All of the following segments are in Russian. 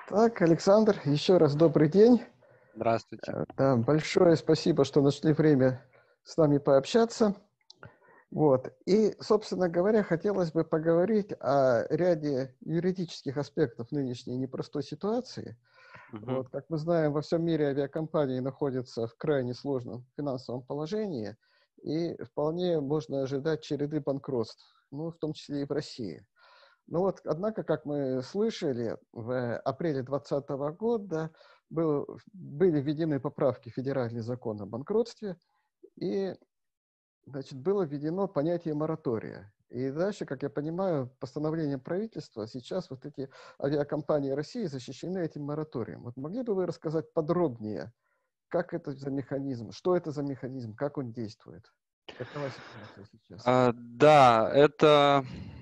Так, Александр, еще раз добрый день. Здравствуйте. Да, большое спасибо, что нашли время с нами пообщаться. Вот. И, собственно говоря, хотелось бы поговорить о ряде юридических аспектов нынешней непростой ситуации. Мгм. Вот. Как мы знаем, во всем мире авиакомпании находятся в крайне сложном финансовом положении, и вполне можно ожидать череды банкротств, ну, в том числе и в России. Ну вот, однако, как мы слышали, в апреле 2020 года были введены поправки в федеральный закон о банкротстве, и, значит, было введено понятие моратория. И дальше, как я понимаю, постановлением правительства сейчас вот эти авиакомпании России защищены этим мораторием. Вот могли бы вы рассказать подробнее, как это за механизм, что это за механизм, как он действует? Какова ситуация сейчас? Да, это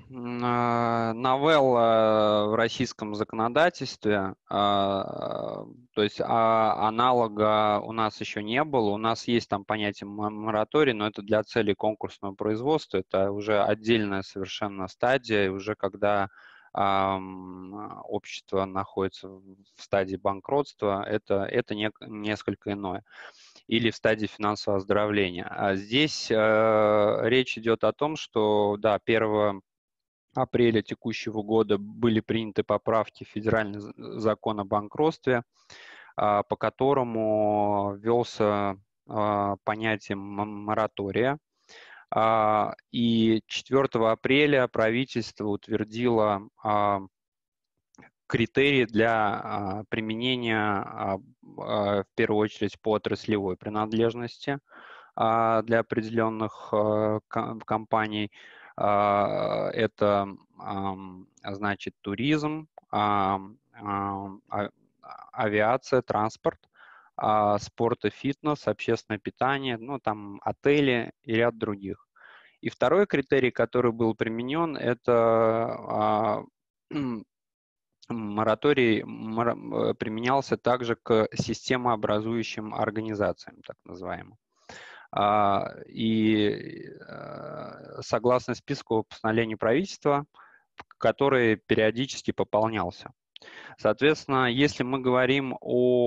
новелла в российском законодательстве. То есть аналога у нас еще не было. У нас есть там понятие мораторий, но это для целей конкурсного производства. Это уже отдельная совершенно стадия, уже когда общество находится в стадии банкротства, это несколько иное. Или в стадии финансового оздоровления. А здесь речь идет о том, что, да, 1 апреля текущего года были приняты поправки в федеральный закон о банкротстве, по которому ввелся понятие моратория. И 4 апреля правительство утвердило критерии для применения, в первую очередь, по отраслевой принадлежности для определенных компаний. Это значит туризм, авиация, транспорт, спорт и фитнес, общественное питание, ну там отели и ряд других. И второй критерий, который был применен, это мораторий применялся также к системообразующим организациям, так называемым. И согласно списку постановлений правительства, который периодически пополнялся. Соответственно, если мы говорим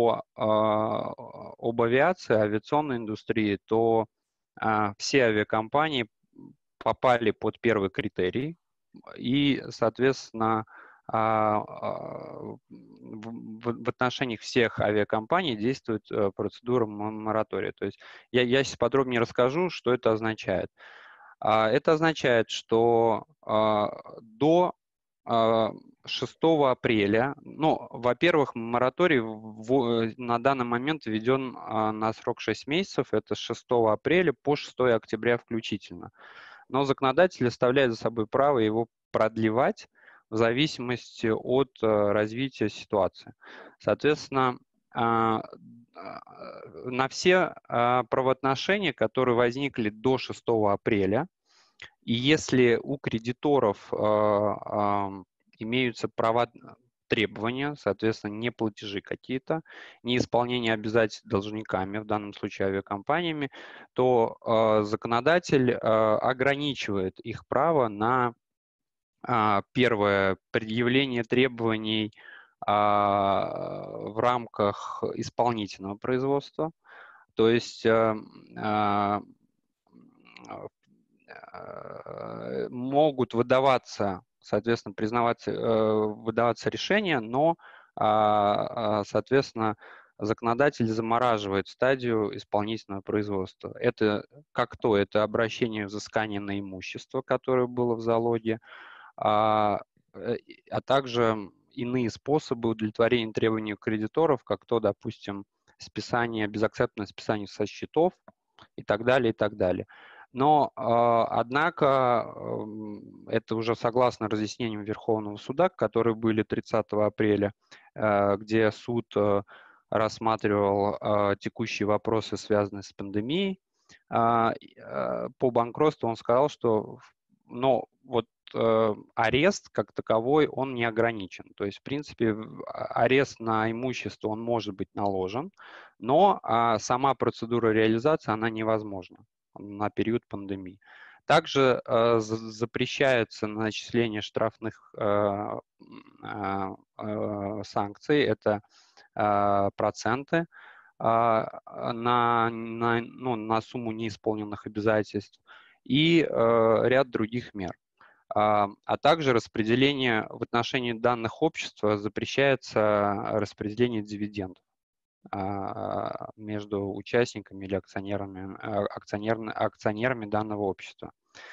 об авиации, авиационной индустрии, то все авиакомпании попали под первый критерий, и, соответственно, в отношении всех авиакомпаний действует процедура моратория. То есть я сейчас подробнее расскажу, что это означает. Это означает, что до 6 апреля, ну, во-первых, мораторий на данный момент введен на срок 6 месяцев, это с 6 апреля по 6 октября включительно. Но законодатель оставляет за собой право его продлевать в зависимости от развития ситуации. Соответственно, на все правоотношения, которые возникли до 6 апреля, и если у кредиторов имеются права требования, соответственно, не платежи какие-то, не исполнение обязательств должниками, в данном случае авиакомпаниями, то законодатель ограничивает их право на первое предъявление требований в рамках исполнительного производства, то есть могут выдаваться, соответственно, выдаваться решения, но, соответственно, законодатель замораживает стадию исполнительного производства. Это как то? Это обращение взыскания на имущество, которое было в залоге, а также иные способы удовлетворения требований кредиторов, как то, допустим, безакцептное списание со счетов и так далее, и так далее. Но, однако, это уже согласно разъяснениям Верховного суда, которые были 30 апреля, где суд рассматривал текущие вопросы, связанные с пандемией, по банкротству он сказал, что арест как таковой, он не ограничен. То есть, в принципе, арест на имущество, он может быть наложен, но сама процедура реализации, она невозможна на период пандемии. Также запрещается начисление штрафных санкций, это проценты на сумму неисполненных обязательств и ряд других мер. А также распределение в отношении данных общества запрещается распределение дивидендов между участниками или акционерами данного общества.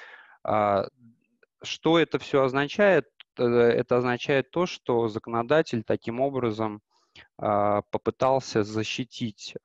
Что это все означает? Это означает то, что законодатель таким образом попытался защитить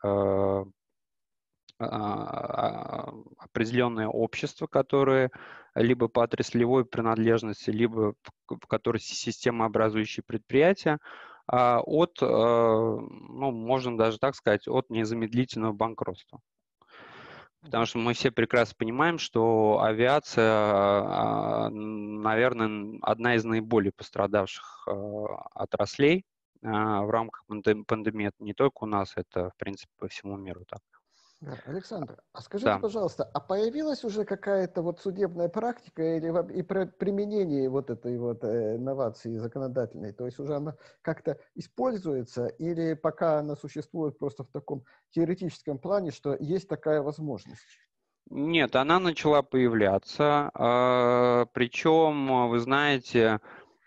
определенные общества, которые либо по отраслевой принадлежности, либо в которой системообразующие предприятия, от, можно даже так сказать, от незамедлительного банкротства. Потому что мы все прекрасно понимаем, что авиация, наверное, одна из наиболее пострадавших отраслей в рамках пандемии. Это не только у нас, это, в принципе, по всему миру так. Да. Александр, а скажите, Да. пожалуйста, а появилась уже какая-то вот судебная практика и применение вот этой вот новации законодательной? То есть уже она как-то используется или пока она существует просто в таком теоретическом плане, что есть такая возможность? Нет, она начала появляться, причем, вы знаете,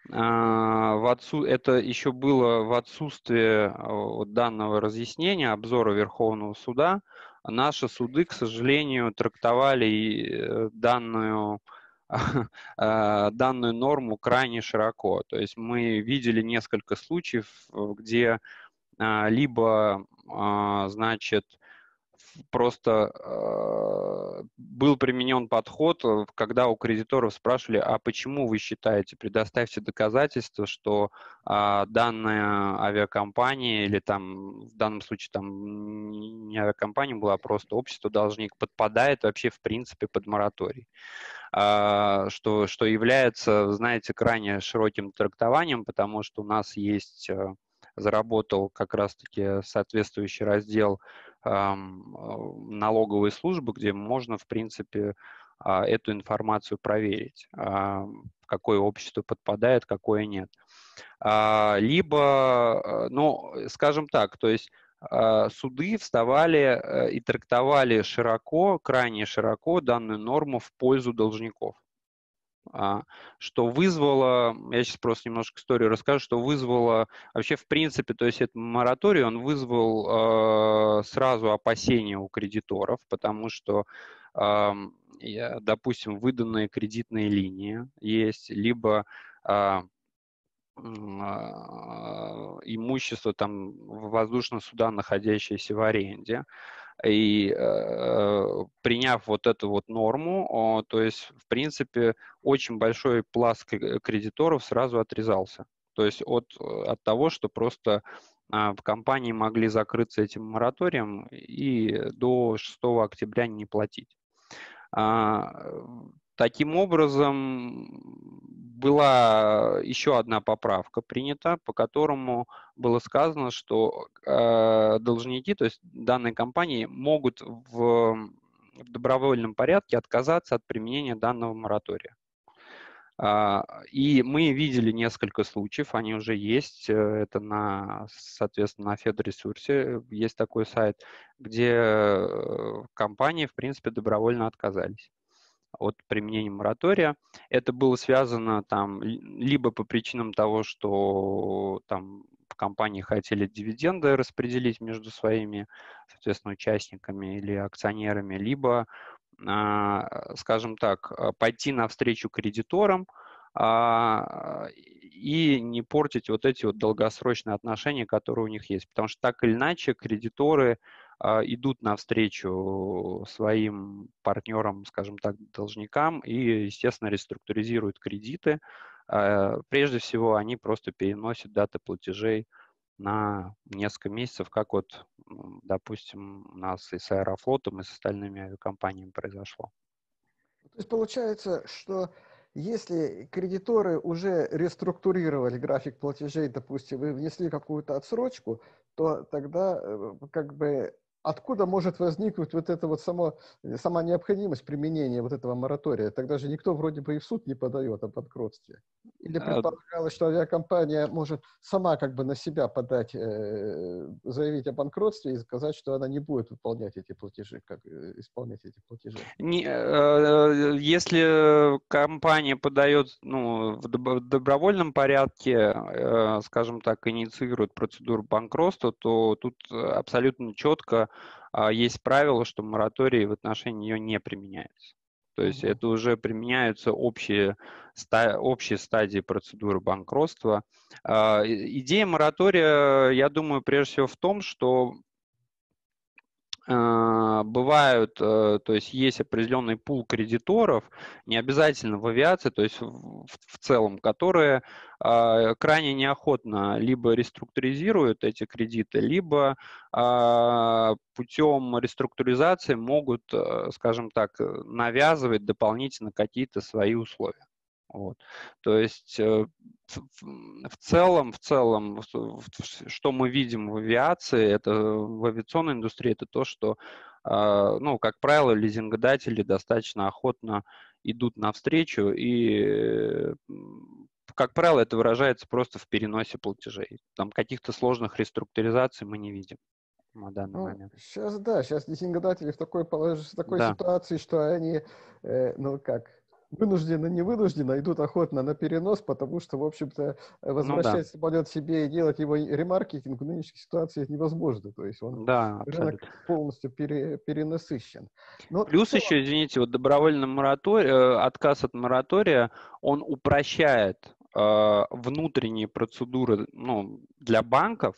это еще было в отсутствие данного разъяснения, обзора Верховного суда. Наши суды, к сожалению, трактовали данную норму крайне широко. То есть мы видели несколько случаев, где либо, значит, просто был применен подход, когда у кредиторов спрашивали, а почему вы считаете, предоставьте доказательства, что данная авиакомпания или там в данном случае там не авиакомпания была, а просто общество должник подпадает вообще в принципе под мораторий. Что является, знаете, крайне широким трактованием, потому что у нас есть, заработал как раз-таки соответствующий раздел налоговой службы, где можно, в принципе, эту информацию проверить, какое общество подпадает, какое нет. Либо, скажем так, то есть суды вставали и трактовали широко, крайне широко данную норму в пользу должников. Что вызвало, я сейчас просто немножко историю расскажу, что вызвало вообще в принципе, то есть этот мораторий, он вызвал сразу опасения у кредиторов, потому что, допустим, выданные кредитные линии есть, либо имущество там воздушных суда, находящееся в аренде. И приняв вот эту вот норму, то есть, в принципе, очень большой пласт кредиторов сразу отрезался. То есть от того, что просто в компании могли закрыться этим мораторием и до 6 октября не платить. Таким образом, была еще одна поправка принята, по которому было сказано, что должники, то есть данные компании, могут в добровольном порядке отказаться от применения данного моратория. И мы видели несколько случаев, они уже есть, это соответственно, на Федресурсе есть такой сайт, где компании, в принципе, добровольно отказались от применения моратория. Это было связано там либо по причинам того, что там в компании хотели дивиденды распределить между своими, соответственно, участниками или акционерами, либо, скажем так, пойти навстречу кредиторам и не портить вот эти вот долгосрочные отношения, которые у них есть. Потому что так или иначе кредиторы идут навстречу своим партнерам, скажем так, должникам и, естественно, реструктуризируют кредиты. Прежде всего, они просто переносят даты платежей на несколько месяцев, как вот, допустим, у нас и с Аэрофлотом, и с остальными авиакомпаниями произошло. То есть получается, что если кредиторы уже реструктурировали график платежей, допустим, вы внесли какую-то отсрочку, то тогда как бы откуда может возникнуть вот это вот сама необходимость применения вот этого моратория? Тогда же никто вроде бы и в суд не подает о банкротстве. Или Э, предполагалось, что авиакомпания может сама как бы на себя подать, заявить о банкротстве и сказать, что она не будет выполнять эти платежи, исполнять эти платежи? Если компания подает, ну, в добровольном порядке, скажем так, инициирует процедуру банкротства, то тут абсолютно четко есть правило, что мораторий в отношении нее не применяется. То есть Мгм. это уже применяются общие стадии процедуры банкротства. Идея моратория, я думаю, прежде всего в том, что бывают, то есть есть определенный пул кредиторов, не обязательно в авиации, то есть в целом, которые крайне неохотно либо реструктуризируют эти кредиты, либо путем реструктуризации могут, скажем так, навязывать дополнительно какие-то свои условия. Вот. То есть что мы видим в авиации, в авиационной индустрии, это то, что, ну, как правило, лизингодатели достаточно охотно идут навстречу, и, как правило, это выражается просто в переносе платежей. Там каких-то сложных реструктуризаций мы не видим на данный Ну, момент. сейчас, да, сейчас лизингодатели в такой Да, ситуации, что они, ну как, вынужденно, не вынужденно идут охотно на перенос, потому что, в общем-то, ну да, возвращать самолет себе и делать его ремаркетинг в нынешней ситуации невозможно. То есть да, рынок абсолютно. полностью перенасыщен. Но вот в Плюс целом, еще, извините, вот добровольный мораторий, отказ от моратория, он упрощает внутренние процедуры, ну, для банков,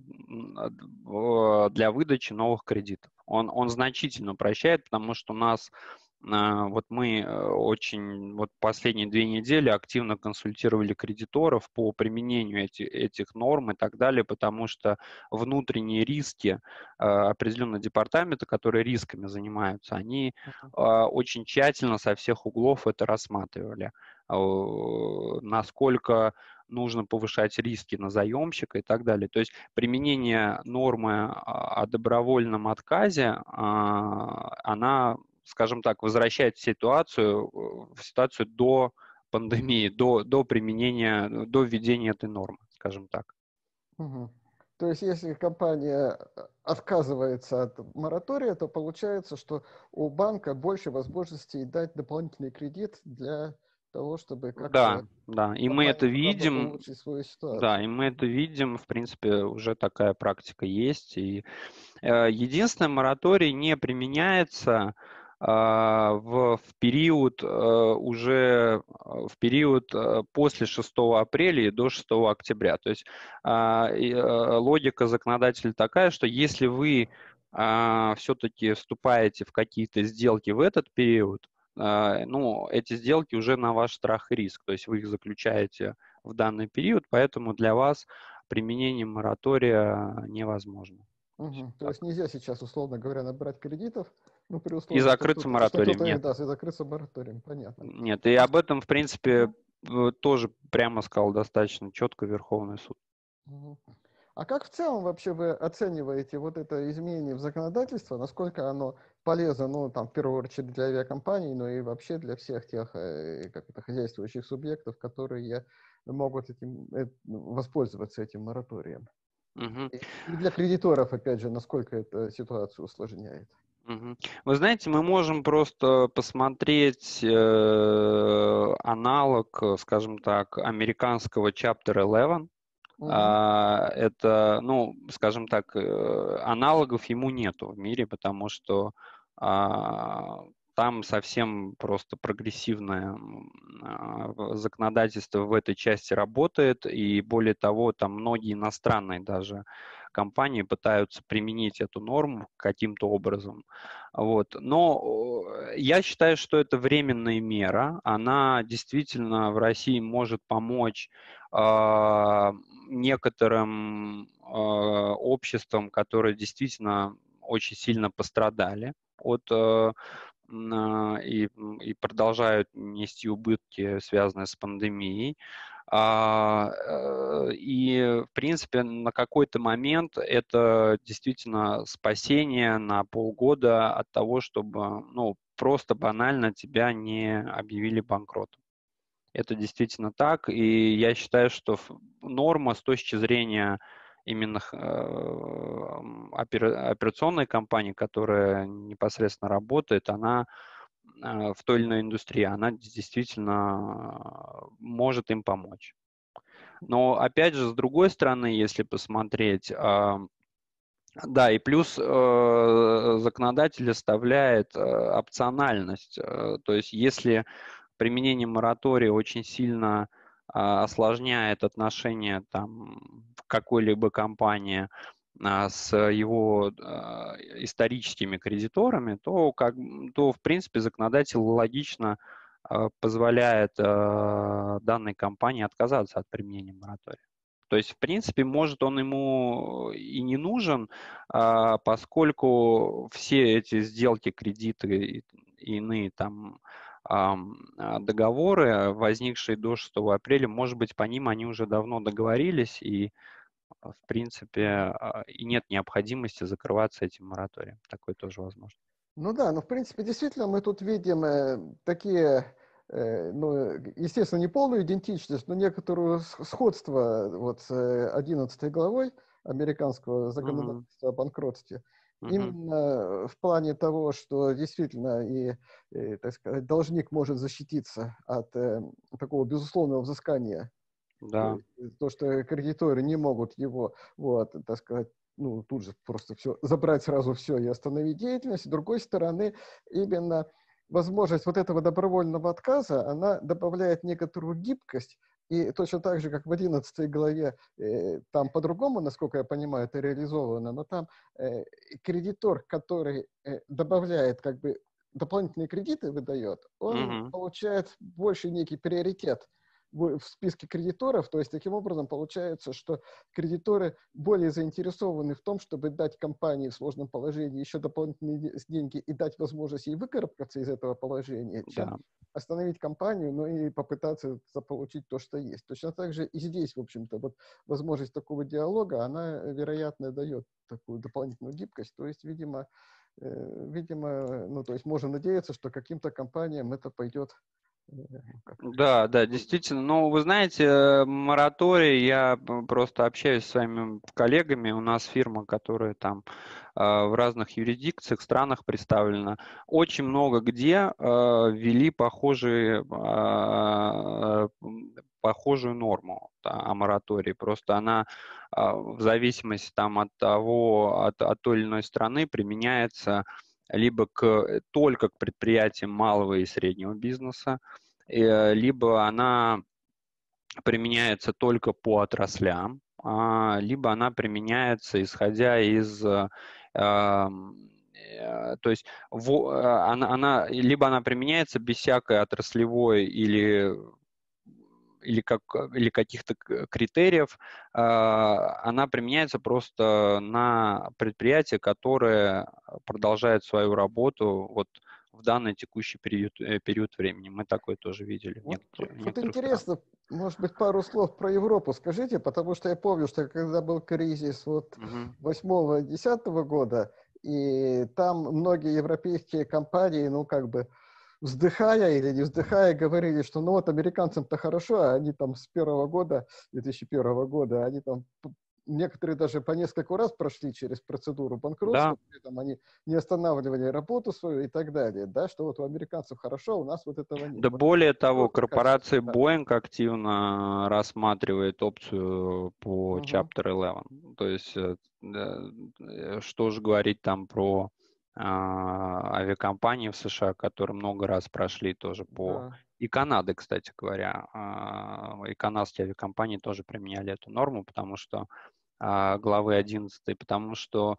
для выдачи новых кредитов. Он значительно упрощает, потому что у нас вот мы очень вот последние 2 недели активно консультировали кредиторов по применению этих норм и так далее, потому что внутренние риски определенного департамента, которые рисками занимаются, они очень тщательно со всех углов это рассматривали. Насколько нужно повышать риски на заемщика и так далее. То есть применение нормы о добровольном отказе, она, скажем так, возвращает в ситуацию до пандемии, до применения, до введения этой нормы, скажем так. мгм. То есть если компания отказывается от моратория, то получается, что у банка больше возможностей дать дополнительный кредит для того, чтобы Да, как-то да, и мы компания это могла бы видим, улучшить свою да, и ситуацию. мы это видим, в принципе, уже такая практика есть. И единственное, мораторий не применяется в период в период после 6 апреля и до 6 октября. То есть логика законодателя такая, что если вы все-таки вступаете в какие-то сделки в этот период, ну, эти сделки уже на ваш страх и риск, то есть вы их заключаете в данный период, поэтому для вас применение моратория невозможно. То есть Мгм. вот То так. есть нельзя сейчас, условно говоря, набрать кредитов, ну, при И условии, что закрыться мораторием кто-то их нет. даст, и закрыться мораторием, понятно. Нет, и об этом, в принципе, тоже прямо сказал достаточно четко Верховный суд. Мгм. А как в целом вообще вы оцениваете вот это изменение в законодательство, насколько оно полезно, ну, там, в первую очередь для авиакомпаний, но и вообще для всех тех, как это, хозяйствующих субъектов, которые могут воспользоваться этим мораторием? Мгм. И для кредиторов, опять же, насколько это ситуацию усложняет? Мгм. Вы знаете, мы можем просто посмотреть аналог, скажем так, американского Chapter 11. Мгм. Это, ну, скажем так, аналогов ему нету в мире, потому что там совсем просто прогрессивное законодательство в этой части работает, и более того, там многие иностранные даже компании пытаются применить эту норму каким-то образом. Вот. Но я считаю, что это временная мера, она действительно в России может помочь некоторым обществам, которые действительно очень сильно пострадали и продолжают нести убытки, связанные с пандемией. И, в принципе, на какой-то момент это действительно спасение на полгода от того, чтобы, ну, просто банально тебя не объявили банкротом. Это действительно так, и я считаю, что норма с точки зрения именно операционной компании, которая непосредственно работает, она в той или иной индустрии, она действительно может им помочь. Но опять же, с другой стороны, если посмотреть, да, и плюс законодатель оставляет опциональность. То есть если применение моратория очень сильно осложняет отношения там в какой-либо компании с его историческими кредиторами, то в принципе законодатель логично позволяет данной компании отказаться от применения моратория. То есть, в принципе, может, он ему и не нужен, поскольку все эти сделки, кредиты и иные там договоры, возникшие до 6 апреля, может быть, по ним они уже давно договорились, и, в принципе, и нет необходимости закрываться этим мораторием. Такое тоже возможно. Ну да, но в принципе действительно мы тут видим такие, ну, естественно, не полную идентичность, но некоторое сходство вот с 11 главой американского Мгм. законодательства о банкротстве. Мгм. Именно в плане того, что действительно так сказать, должник может защититься от такого безусловного взыскания. То Да, есть то, что кредиторы не могут его, вот, так сказать, ну, тут же просто все, забрать сразу все и остановить деятельность. С другой стороны, именно возможность вот этого добровольного отказа, она добавляет некоторую гибкость, и точно так же, как в 11 главе, там по-другому, насколько я понимаю, это реализовано, но там кредитор, который добавляет как бы дополнительные кредиты, выдает, он Мгм. получает больше некий приоритет в списке кредиторов, то есть таким образом получается, что кредиторы более заинтересованы в том, чтобы дать компании в сложном положении еще дополнительные деньги и дать возможность ей выкарабкаться из этого положения, чем Да. остановить компанию, но и попытаться заполучить то, что есть. Точно так же и здесь, в общем-то, вот возможность такого диалога, она, вероятно, дает такую дополнительную гибкость, то есть, видимо, ну, то есть можно надеяться, что каким-то компаниям это пойдет как Да, да, действительно. Но вы знаете, мораторий, я просто общаюсь с своими коллегами, у нас фирма, которая там в разных юрисдикциях, странах представлена, очень много где ввели похожую норму о моратории. Просто она в зависимости там от того, от той или иной страны применяется либо только к предприятиям малого и среднего бизнеса, либо она применяется только по отраслям, либо она применяется исходя из, то есть либо она применяется без всякой отраслевой или каких-то критериев, она применяется просто на предприятия, которые продолжают свою работу вот в данный текущий период времени. Мы такое тоже видели в в Вот некоторых странах. интересно, может быть, пару слов про Европу скажите, потому что я помню, что когда был кризис вот Мгм. 8-10 года, и там многие европейские компании, ну, как бы вздыхая или не вздыхая, говорили, что ну вот американцам-то хорошо, а они там с первого года, 2001 года, они там некоторые даже по несколько раз прошли через процедуру банкротства, Да, при этом они не останавливали работу свою и так далее, да, что вот у американцев хорошо, а у нас вот этого нет. да Вот более того, тоже кажется, корпорация да. Boeing активно рассматривает опцию по Мгм. Chapter 11. То есть, что же говорить там про авиакомпании в США, которые много раз прошли тоже по... Да. И Канады, кстати говоря, и канадские авиакомпании тоже применяли эту норму, потому что главы 11, потому что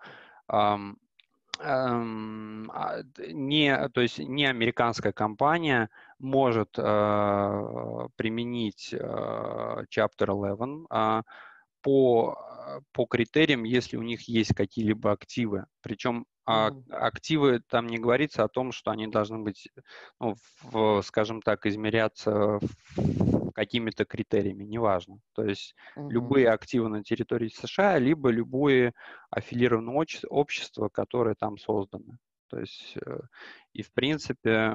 то есть не американская компания может применить Chapter 11 по критериям, если у них есть какие-либо активы. Причем А активы, там не говорится о том, что они должны быть, ну, скажем так, измеряться какими-то критериями, неважно. То есть любые активы на территории США, либо любые аффилированные общества, которые там созданы. То есть, и в принципе,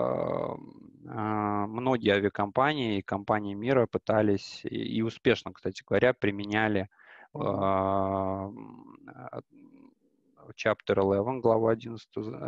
многие авиакомпании и компании мира пытались, и успешно, кстати говоря, применяли Chapter 11, глава 11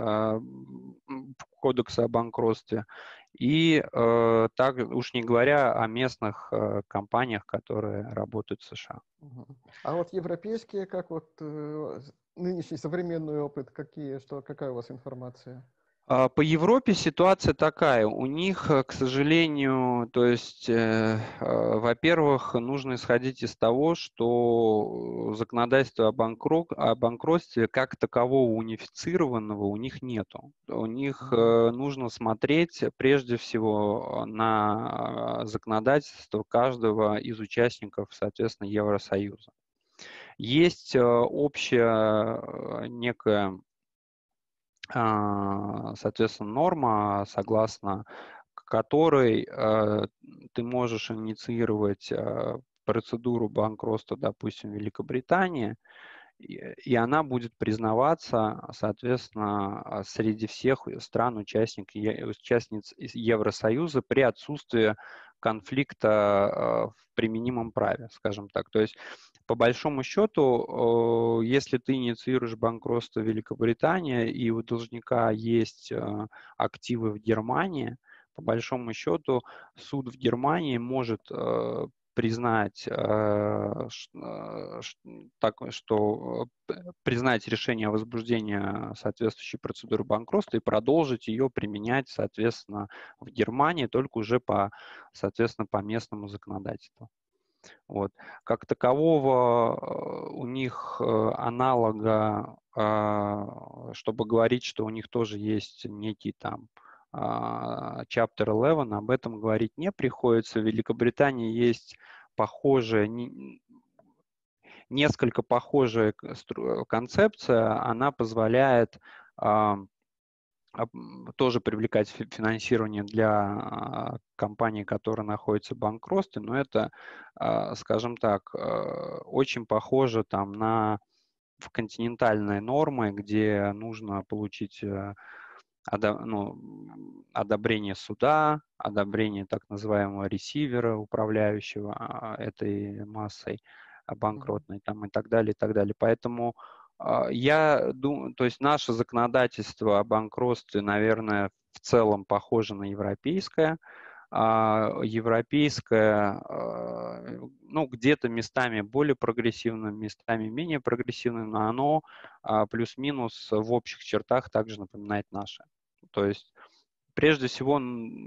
Кодекса о банкротстве. И так уж не говоря о местных компаниях, которые работают в США. А вот европейские, как вот нынешний современный опыт, какая у вас информация? По Европе ситуация такая. У них, к сожалению, то есть, во-первых, нужно исходить из того, что законодательство о банкротстве как такового унифицированного у них нету. У них нужно смотреть прежде всего на законодательство каждого из участников, соответственно, Евросоюза. Есть общая некая, соответственно, норма, согласно которой ты можешь инициировать процедуру банкротства, допустим, в Великобритании, и она будет признаваться, соответственно, среди всех участниц Евросоюза при отсутствии конфликта в применимом праве, скажем так. То есть, по большому счету, если ты инициируешь банкротство в Великобритании, и у должника есть активы в Германии, по большому счету суд в Германии может признать, признать решение о возбуждении соответствующей процедуры банкротства и продолжить ее применять, соответственно, в Германии, только уже соответственно, по местному законодательству. Вот. Как такового у них аналога, чтобы говорить, что у них тоже есть некий там Chapter 11, об этом говорить не приходится. В Великобритании есть похожая, несколько похожая концепция. Она позволяет тоже привлекать финансирование для компаний, которые находятся в банкротстве, но это, скажем так, очень похоже там на континентальные нормы, где нужно получить одобрение суда, одобрение так называемого ресивера, управляющего этой массой банкротной, там, и так далее, и так далее. Поэтому я думаю, то есть наше законодательство о банкротстве, наверное, в целом похоже на европейское. Европейское, ну, где-то местами более прогрессивным, местами менее прогрессивным, но оно плюс-минус в общих чертах также напоминает наше. То есть, прежде всего,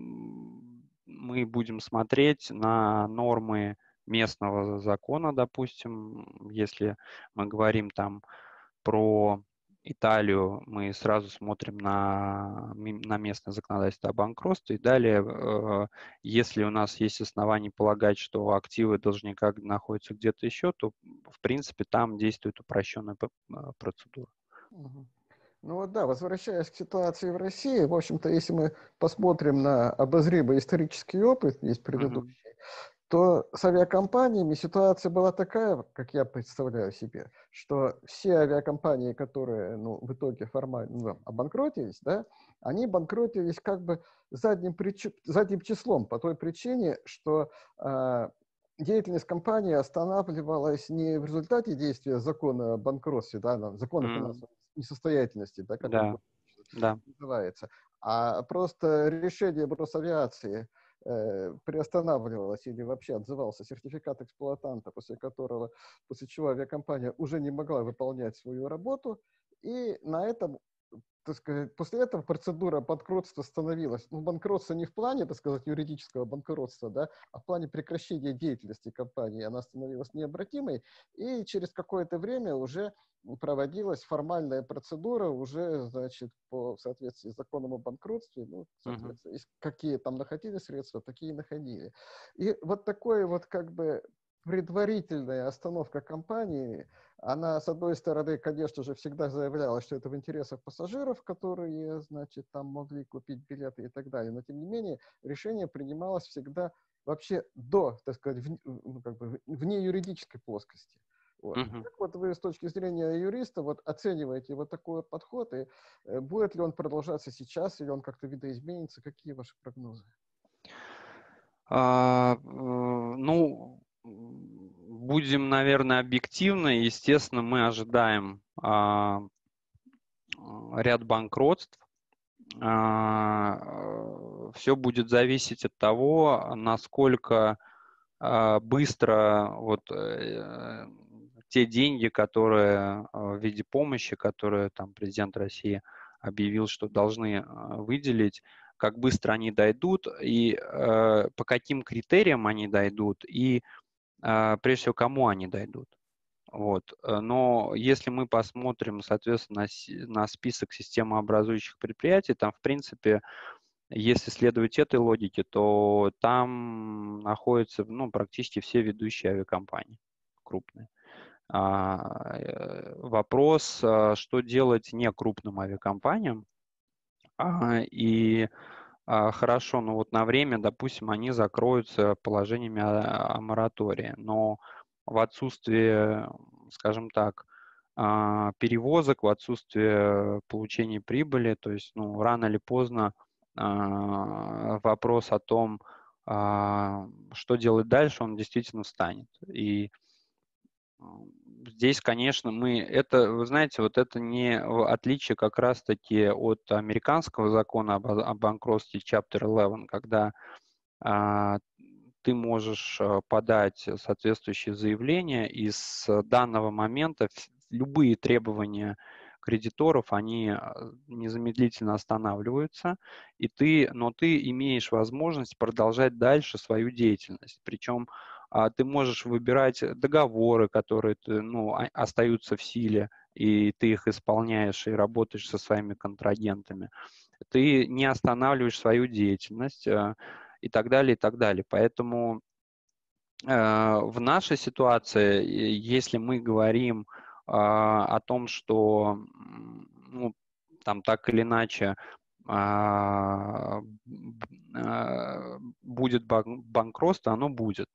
мы будем смотреть на нормы местного закона, допустим, если мы говорим там про Италию, мы сразу смотрим на местное законодательство о банкротстве. И далее, если у нас есть основания полагать, что активы должника находятся где-то еще, то, в принципе, там действует упрощенная процедура. Ну вот да, возвращаясь к ситуации в России, в общем-то, если мы посмотрим на обозримый исторический опыт, весь предыдущий, то с авиакомпаниями ситуация была такая, как я представляю себе, что все авиакомпании, которые в итоге формально обанкротились, да, они банкротились как бы задним числом, по той причине, что деятельность компании останавливалась не в результате действия закона о банкротстве, да, закона финансовой несостоятельности, да, как он называется, а просто решение Росавиации приостанавливалось или вообще отзывался сертификат эксплуатанта, после чего авиакомпания уже не могла выполнять свою работу, и на этом, так сказать, после этого процедура банкротства становилась, банкротство не в плане, так сказать, юридического банкротства, да, а в плане прекращения деятельности компании, она становилась необратимой, и через какое-то время уже проводилась формальная процедура уже, значит, в соответствии с законом о банкротстве, соответственно, какие там находили средства, такие и находили. И вот такое вот как бы предварительная остановка компании, Она, с одной стороны, конечно же, всегда заявляла, что это в интересах пассажиров, которые, значит, там могли купить билеты и так далее. Но, тем не менее, решение принималось всегда вообще до, так сказать, ну, как бы, вне юридической плоскости. Вот. Мгм. Как вот вы с точки зрения юриста вот оцениваете вот такой вот подход, и будет ли он продолжаться сейчас, или он как-то видоизменится? Какие ваши прогнозы? Ну, будем, наверное, объективны. Естественно, мы ожидаем ряд банкротств. Все будет зависеть от того, насколько быстро вот те деньги, которые в виде помощи, которые там президент России объявил, что должны выделить, как быстро они дойдут и по каким критериям они дойдут и прежде всего кому они дойдут. Вот. Но если мы посмотрим, соответственно, на список системообразующих предприятий, там, в принципе, если следовать этой логике, то там находятся, ну, практически все ведущие авиакомпании крупные. Вопрос, что делать некрупным авиакомпаниям. И хорошо, ну вот на время, допустим, они закроются положениями о моратории, но в отсутствие, скажем так, перевозок, в отсутствие получения прибыли, то есть, ну, рано или поздно вопрос о том, что делать дальше, он действительно встанет. И здесь, конечно, вы знаете, вот это не отличие как раз-таки от американского закона о банкротстве Chapter 11, когда а, ты можешь подать соответствующее заявление, и с данного момента любые требования кредиторов, они незамедлительно останавливаются, но ты имеешь возможность продолжать дальше свою деятельность. Причем ты можешь выбирать договоры, которые ну, остаются в силе, и ты их исполняешь и работаешь со своими контрагентами. Ты не останавливаешь свою деятельность, и так далее, и так далее. Поэтому в нашей ситуации, если мы говорим о том, что ну, там так или иначе будет банкротство, оно будет.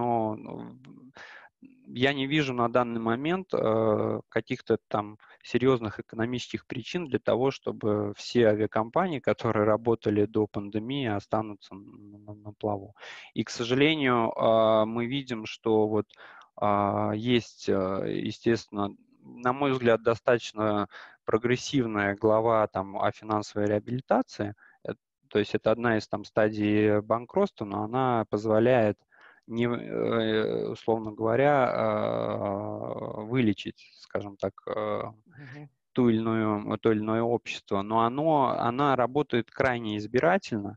Я не вижу на данный момент каких-то там серьезных экономических причин для того, чтобы все авиакомпании, которые работали до пандемии, останутся на плаву. И, к сожалению, мы видим, что вот есть, естественно, на мой взгляд, достаточно прогрессивная глава там о финансовой реабилитации. То есть это одна из там стадий банкротства, но она позволяет не, условно говоря, вылечить, скажем так, Мгм. то или иное общество, но она работает крайне избирательно,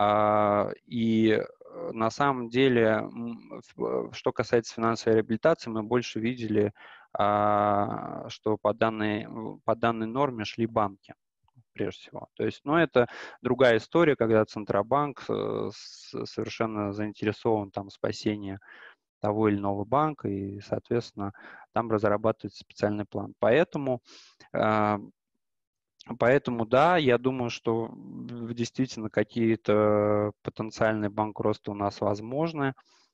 и на самом деле, что касается финансовой реабилитации, мы больше видели, что по данной норме шли банки прежде всего. То есть, ну, это другая история, когда Центробанк совершенно заинтересован там в спасении того или иного банка, и, соответственно, там разрабатывается специальный план. А, Поэтому, да, я думаю, что действительно какие-то потенциальные банкротства у нас возможны.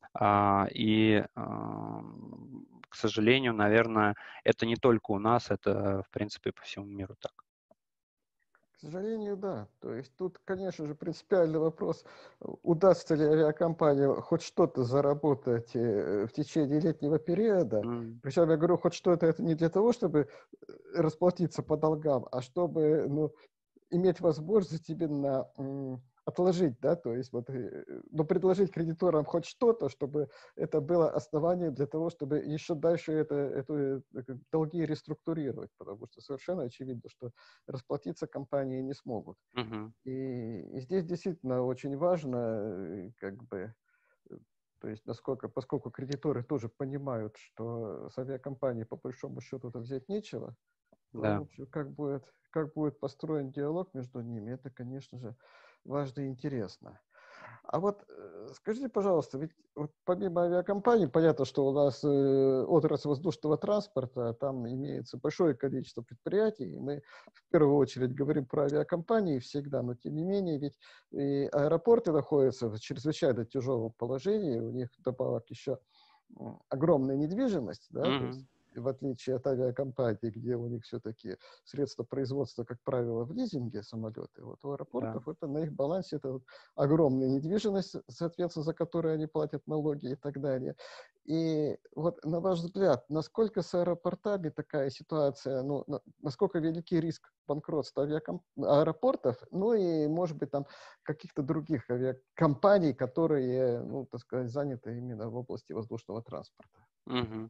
К сожалению, наверное, это не только у нас, это, в принципе, по всему миру так. К сожалению, да. То есть тут, конечно же, принципиальный вопрос, удастся ли авиакомпании хоть что-то заработать в течение летнего периода. М, Причем я говорю, хоть что-то это не для того, чтобы расплатиться по долгам, а чтобы, ну, иметь возможность именно отложить, да, то есть вот, ну, предложить кредиторам хоть что-то, чтобы это было основанием для того, чтобы еще дальше долги реструктурировать, потому что совершенно очевидно, что расплатиться компании не смогут. мгм. И здесь действительно очень важно, как бы, э, то есть поскольку кредиторы тоже понимают, что с авиакомпанией по большому счету-то взять нечего, то, в Да. общем, как будет построен диалог между ними, это, конечно же, важно и интересно. А вот скажите, пожалуйста, ведь вот помимо авиакомпаний, понятно, что у нас отрасль воздушного транспорта, там имеется большое количество предприятий, и мы в первую очередь говорим про авиакомпании всегда, но тем не менее, ведь и аэропорты находятся в чрезвычайно тяжелом положении, у них вдобавок еще огромная недвижимость, да, то есть Мгм. в отличие от авиакомпаний, где у них все-таки средства производства, как правило, в лизинге самолеты, вот у Да. аэропортов это на их балансе это вот огромная недвижимость, соответственно, за которую они платят налоги и так далее. И вот на ваш взгляд, насколько с аэропортами такая ситуация, ну, насколько великий риск банкротства аэропортов, ну и, может быть, там каких-то других авиакомпаний, которые, ну, так сказать, заняты именно в области воздушного транспорта? Мгм.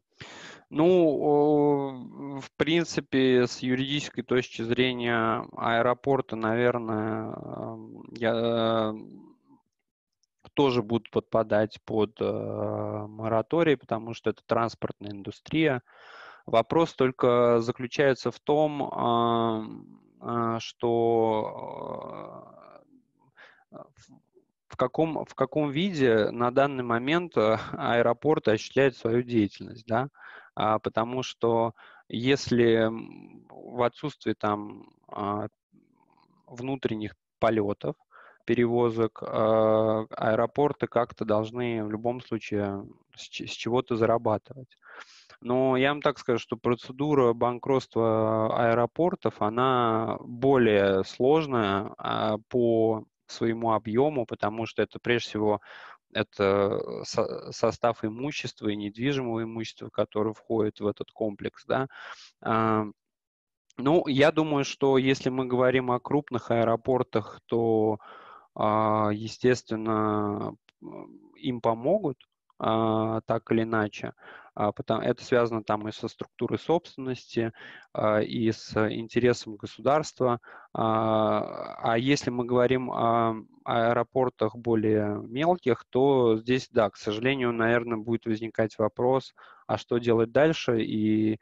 Ну, в принципе, с юридической точки зрения аэропорта, наверное, тоже будут подпадать под мораторий, потому что это транспортная индустрия. Вопрос только заключается в том, что в каком виде на данный момент аэропорты осуществляют свою деятельность, да? Потому что если в отсутствии там внутренних полетов, перевозок, аэропорты как-то должны в любом случае с чего-то зарабатывать. Но я вам так скажу, что процедура банкротства аэропортов, она более сложная по своему объему, потому что это прежде всего это состав имущества и недвижимого имущества, которое входит в этот комплекс, да. А, Ну, я думаю, что если мы говорим о крупных аэропортах, то, естественно, им помогут, так или иначе. Это связано там и со структурой собственности, и с интересом государства. А если мы говорим о аэропортах более мелких, то здесь, да, к сожалению, наверное, будет возникать вопрос, а что делать дальше и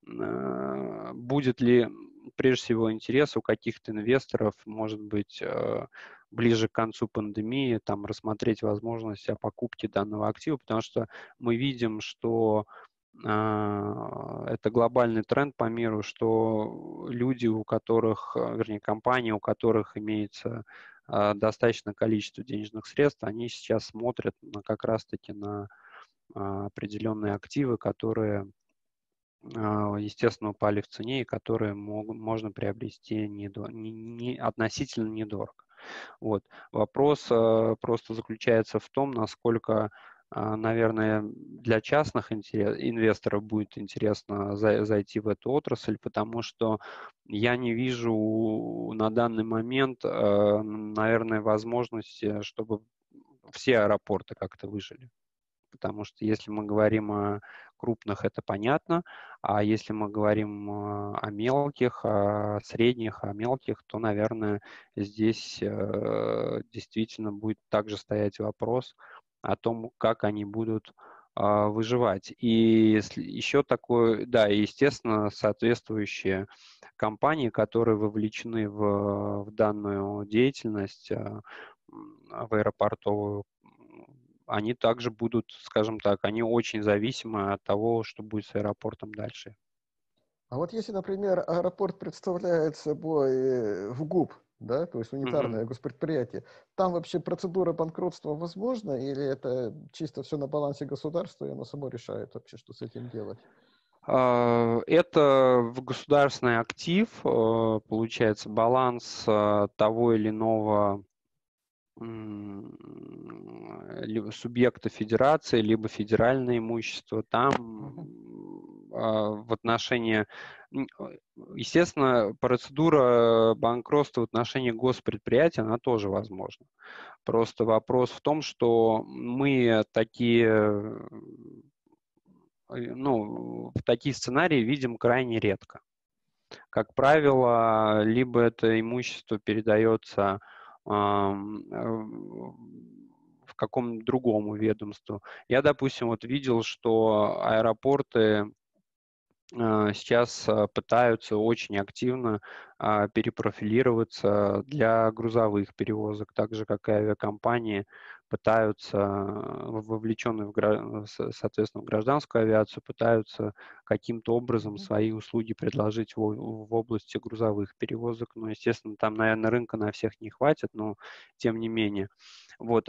будет ли прежде всего интерес у каких-то инвесторов, может быть, ближе к концу пандемии, там, рассмотреть возможность о покупке данного актива, потому что мы видим, что это глобальный тренд по миру, что люди, у которых, вернее, компании, у которых имеется достаточное количество денежных средств, они сейчас смотрят как раз-таки на определенные активы, которые естественно, упали в цене и которые можно приобрести относительно недорого. Вот. Вопрос просто заключается в том, насколько, наверное, для частных инвесторов будет интересно зайти в эту отрасль, потому что я не вижу на данный момент, наверное, возможности, чтобы все аэропорты как-то выжили. Потому что если мы говорим о крупных, это понятно, а если мы говорим о мелких, о средних, о мелких, то, наверное, здесь действительно будет также стоять вопрос о том, как они будут выживать. И еще такое, да, и, естественно, соответствующие компании, которые вовлечены в данную деятельность, в аэропортовую, они также будут, скажем так, они очень зависимы от того, что будет с аэропортом дальше. А вот если, например, аэропорт представляет собой ВГУП, да, то есть Мгм. унитарное госпредприятие, там вообще процедура банкротства возможна или это чисто все на балансе государства, и оно само решает вообще, что с этим делать? Это в государственный актив, получается, баланс того или иного либо субъекта федерации, либо федеральное имущество. Там Мгм. в отношении, естественно, процедура банкротства в отношении госпредприятия, она тоже возможна. Просто вопрос в том, что мы в такие сценарии видим крайне редко. Как правило, либо это имущество передается в какому-то другому ведомству. Я, допустим, вот видел, что аэропорты сейчас пытаются очень активно перепрофилироваться для грузовых перевозок, так же, как и авиакомпании пытаются, вовлеченные соответственно, в гражданскую авиацию, пытаются каким-то образом Мгм. свои услуги предложить в области грузовых перевозок. Но, естественно, там, наверное, рынка на всех не хватит, но тем не менее. Вот.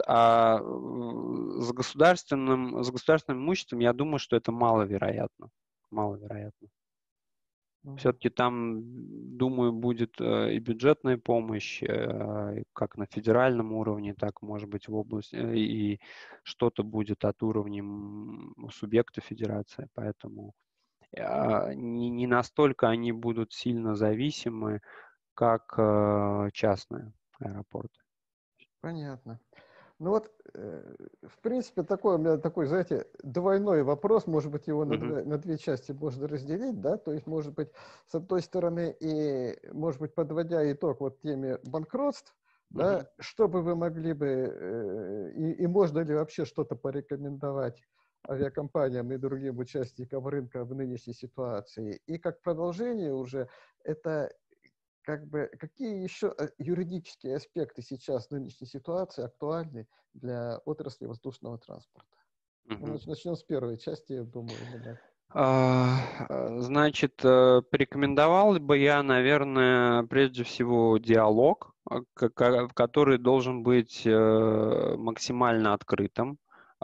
С государственным имуществом, я думаю, что это маловероятно. Маловероятно. Мгм. Все-таки там, думаю, будет и бюджетная помощь, и как на федеральном уровне, так, может быть, в области, и что-то будет от уровня субъекта федерации. Поэтому не настолько они будут сильно зависимы, как частные аэропорты. Понятно. Ну вот, в принципе, такой у меня такой, знаете, двойной вопрос, может быть, его Мгм. на две части можно разделить, да, то есть, может быть, с одной стороны, и, может быть, подводя итог вот теме банкротств, Мгм. да, что бы вы могли бы, и можно ли вообще что-то порекомендовать авиакомпаниям и другим участникам рынка в нынешней ситуации? И как продолжение уже, это как бы какие еще юридические аспекты сейчас нынешней ситуации актуальны для отрасли воздушного транспорта? Ну, Мгм. начнем с первой части, я думаю, именно. Значит, порекомендовал бы я, наверное, прежде всего диалог, который должен быть максимально открытым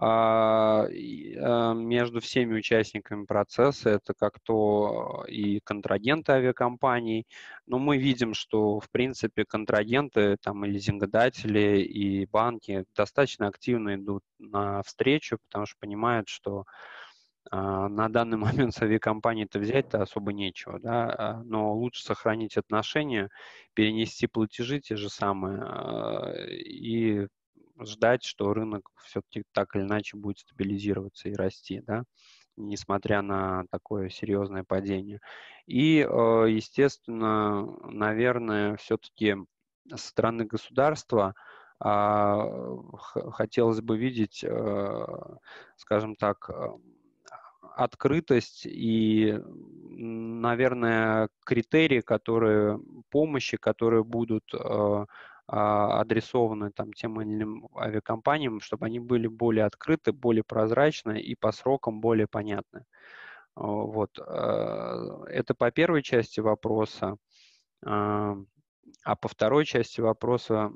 между всеми участниками процесса. Это как то и контрагенты авиакомпаний, но мы видим, что, в принципе, контрагенты там, и лизингодатели, и банки достаточно активно идут навстречу, потому что понимают, что на данный момент с авиакомпанией-то взять-то особо нечего, да, но лучше сохранить отношения, перенести платежи те же самые и ждать, что рынок все-таки так или иначе будет стабилизироваться и расти, да, несмотря на такое серьезное падение. И, естественно, наверное, все-таки со стороны государства хотелось бы видеть, скажем так, открытость и, наверное, критерии, помощи, которые будут адресованы там тем или иным авиакомпаниям, чтобы они были более открыты, более прозрачны и по срокам более понятны. Вот. Это по первой части вопроса. А а по второй части вопроса,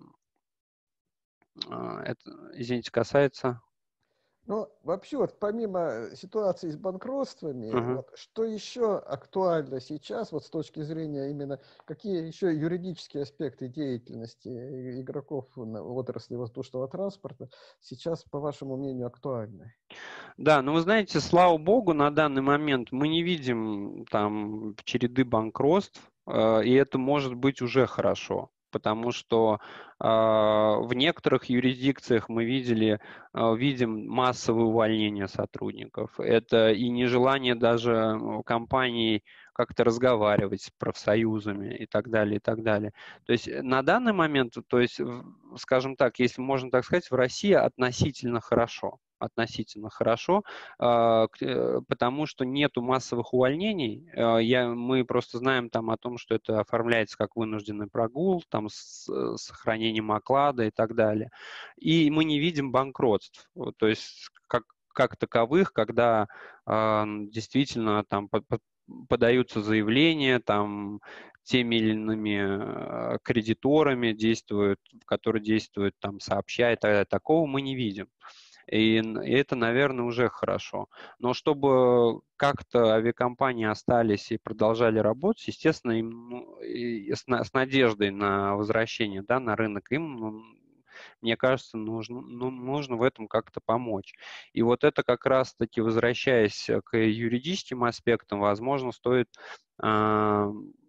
это, извините, касается... Ну, вообще, вот помимо ситуации с банкротствами, Мгм. вот, что еще актуально сейчас, вот с точки зрения именно, какие еще юридические аспекты деятельности игроков в отрасли воздушного транспорта сейчас, по вашему мнению, актуальны? Да, но вы знаете, слава богу, на данный момент мы не видим там череды банкротств, и это может быть уже хорошо, потому что в некоторых юрисдикциях мы видим массовое увольнение сотрудников. Это и нежелание даже компаний как-то разговаривать с профсоюзами и так далее, и так далее. То есть на данный момент, то есть, скажем так, если можно так сказать, в России относительно хорошо, потому что нету массовых увольнений. Мы просто знаем там о том, что это оформляется как вынужденный прогул, там с сохранением оклада и так далее. И мы не видим банкротств. Вот, то есть как таковых, когда действительно там подаются заявления, там теми или иными кредиторами которые действуют там сообща и так далее. Такого мы не видим. И это, наверное, уже хорошо. Но чтобы как-то авиакомпании остались и продолжали работать, естественно, им и с надеждой на возвращение, да, на рынок, им, мне кажется, нужно в этом как-то помочь. И вот это как раз-таки, возвращаясь к юридическим аспектам, возможно, стоит а,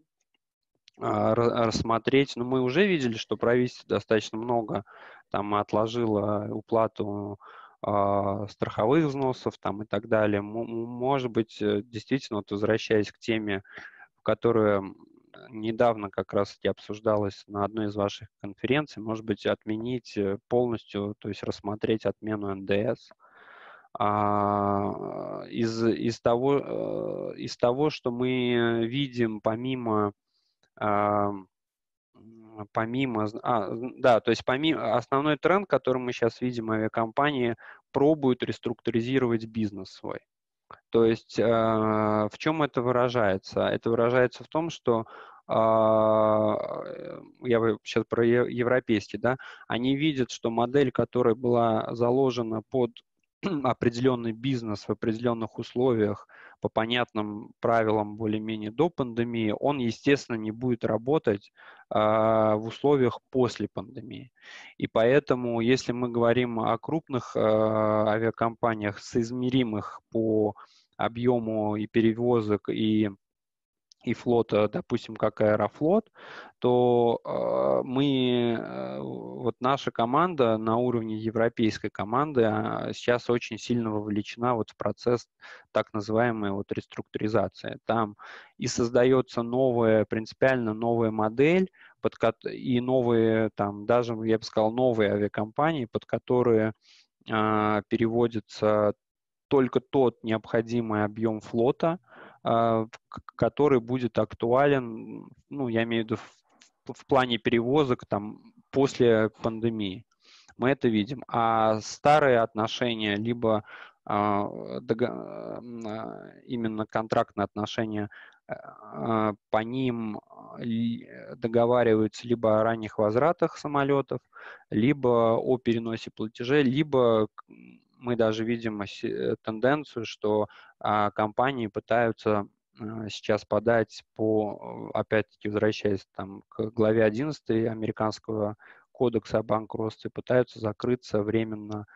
рассмотреть. Но мы уже видели, что правительство достаточно много там отложило уплату страховых взносов там и так далее. Может быть, действительно, вот возвращаясь к теме, которая недавно как раз-таки обсуждалась на одной из ваших конференций, может быть, отменить полностью, то есть рассмотреть отмену НДС из того, что мы видим а, да, то есть основной тренд, который мы сейчас видим, авиакомпании пробуют реструктуризировать бизнес свой. То есть в чем это выражается? Это выражается в том, что я сейчас про европейский, да, они видят, что модель, которая была заложена под определенный бизнес в определенных условиях по понятным правилам более-менее до пандемии, он, естественно, не будет работать в условиях после пандемии. И поэтому, если мы говорим о крупных авиакомпаниях, соизмеримых по объему и перевозок, и флота, допустим, как Аэрофлот, то вот наша команда на уровне европейской команды сейчас очень сильно вовлечена вот в процесс так называемой вот реструктуризации. Там и создается принципиально новая модель, и новые, там, даже, я бы сказал, новые авиакомпании, под которые переводится только тот необходимый объем флота, который будет актуален, ну, я имею в виду в плане перевозок там, после пандемии. Мы это видим. А старые отношения, либо именно контрактные отношения, по ним договариваются либо о ранних возвратах самолетов, либо о переносе платежей, либо мы даже видим тенденцию, что компании пытаются сейчас подать опять-таки, возвращаясь там, к главе 11 американского кодекса о банкротстве, пытаются закрыться временно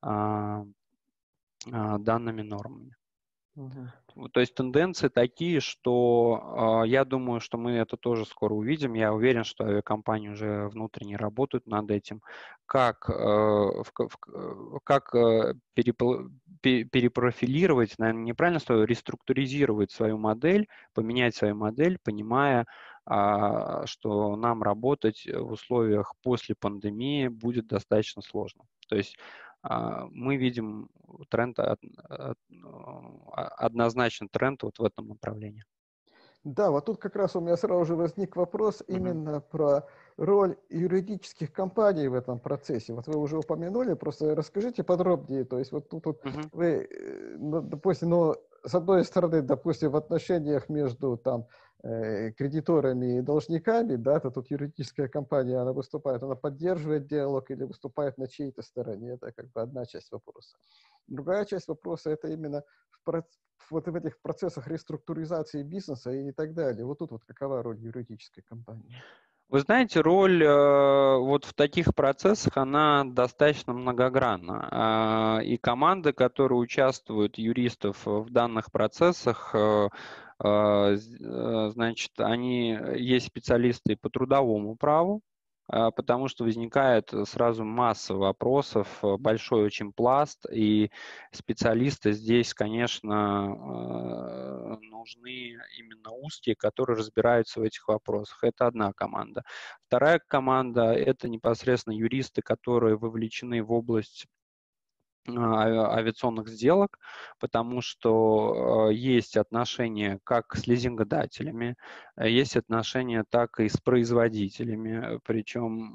данными нормами. То есть тенденции такие, что я думаю, что мы это тоже скоро увидим. Я уверен, что авиакомпании уже внутренне работают над этим. Как перепрофилировать, наверное, неправильно слово, реструктуризировать свою модель, поменять свою модель, понимая, что нам работать в условиях после пандемии будет достаточно сложно. То есть мы видим тренд, однозначно тренд вот в этом направлении. Да, вот тут как раз у меня сразу же возник вопрос именно про роль юридических компаний в этом процессе. Вот вы уже упомянули, просто расскажите подробнее. То есть вот тут вот вы, допустим, с одной стороны, допустим, в отношениях между там кредиторами и должниками, да, то тут юридическая компания, она выступает, она поддерживает диалог или выступает на чьей-то стороне. Это как бы одна часть вопроса. Другая часть вопроса – это именно вот в этих процессах реструктуризации бизнеса и так далее. Вот тут вот какова роль юридической компании? Вы знаете, роль вот в таких процессах, она достаточно многогранна. И команды, которые участвуют, юристов в данных процессах, значит, есть специалисты по трудовому праву, потому что возникает сразу масса вопросов, большой очень пласт, и специалисты здесь, конечно, нужны именно узкие, которые разбираются в этих вопросах. Это одна команда. Вторая команда – это непосредственно юристы, которые вовлечены в область авиационных сделок, потому что есть отношения как с лизингодателями, есть отношения так и с производителями, причем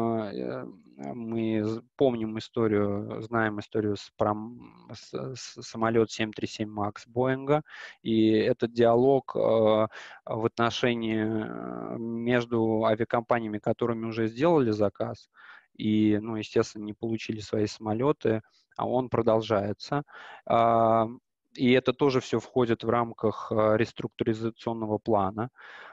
мы помним историю, знаем историю с самолет 737 MAX Боинга, и этот диалог в отношении между авиакомпаниями, которыми уже сделали заказ, и, ну, естественно, не получили свои самолеты, а он продолжается. И это тоже все входит в рамках реструктуризационного плана.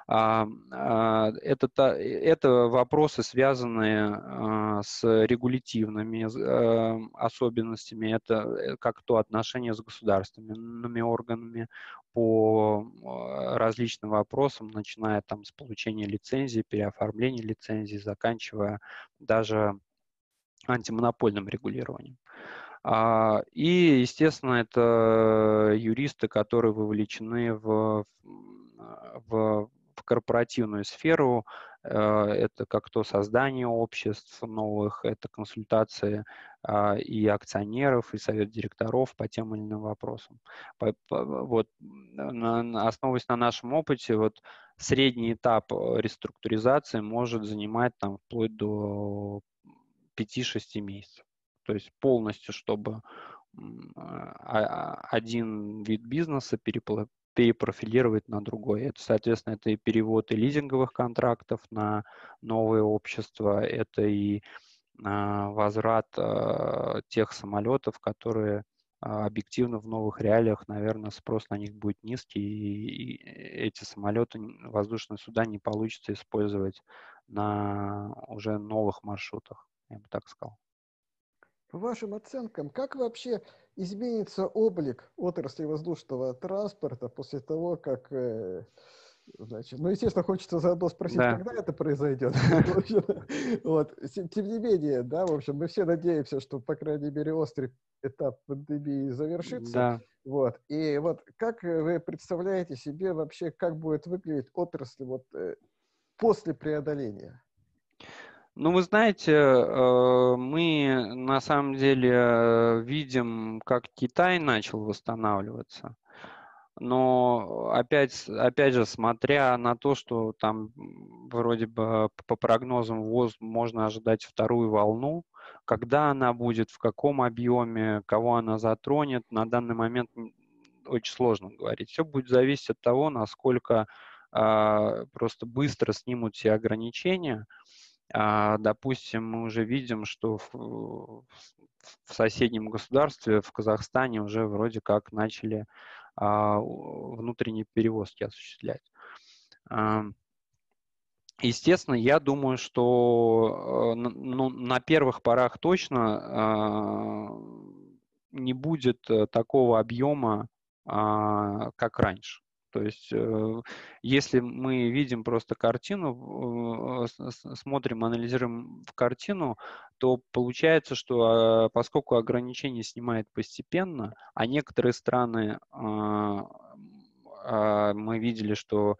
Это вопросы, связанные с регулятивными особенностями. Это как то отношение с государственными органами по различным вопросам, начиная там с получения лицензии, переоформления лицензии, заканчивая даже антимонопольным регулированием. И, естественно, это юристы, которые вовлечены в корпоративную сферу. Это как то создание обществ новых, это консультации и акционеров, и совет директоров по тем или иным вопросам. Вот, основываясь на нашем опыте, вот средний этап реструктуризации может занимать там вплоть до 5-6 месяцев. То есть полностью, чтобы один вид бизнеса перепрофилировать на другой. Это, соответственно, это и перевод и лизинговых контрактов на новые общества, это и возврат тех самолетов, которые объективно в новых реалиях, наверное, спрос на них будет низкий, и эти самолеты, воздушные суда не получится использовать на уже новых маршрутах, я бы так сказал. По вашим оценкам, как вообще изменится облик отрасли воздушного транспорта после того, как, значит, ну, естественно, хочется заодно спросить, Да, когда это произойдет. Вот. Тем не менее, да, в общем, мы все надеемся, что, по крайней мере, острый этап пандемии завершится. да. Вот. И вот как вы представляете себе вообще, как будет выглядеть отрасль вот, после преодоления? Ну, вы знаете, мы на самом деле видим, как Китай начал восстанавливаться. Но опять же, смотря на то, что там вроде бы по прогнозам ВОЗ можно ожидать вторую волну, когда она будет, в каком объеме, кого она затронет, на данный момент очень сложно говорить. Все будет зависеть от того, насколько просто быстро снимут все ограничения. Допустим, мы уже видим, что в соседнем государстве, в Казахстане, уже вроде как начали внутренние перевозки осуществлять. Естественно, я думаю, что ну, на первых порах точно не будет такого объема, как раньше. То есть, если мы видим просто картину, смотрим, анализируем картину, то получается, что поскольку ограничения снимают постепенно, а некоторые страны мы видели, что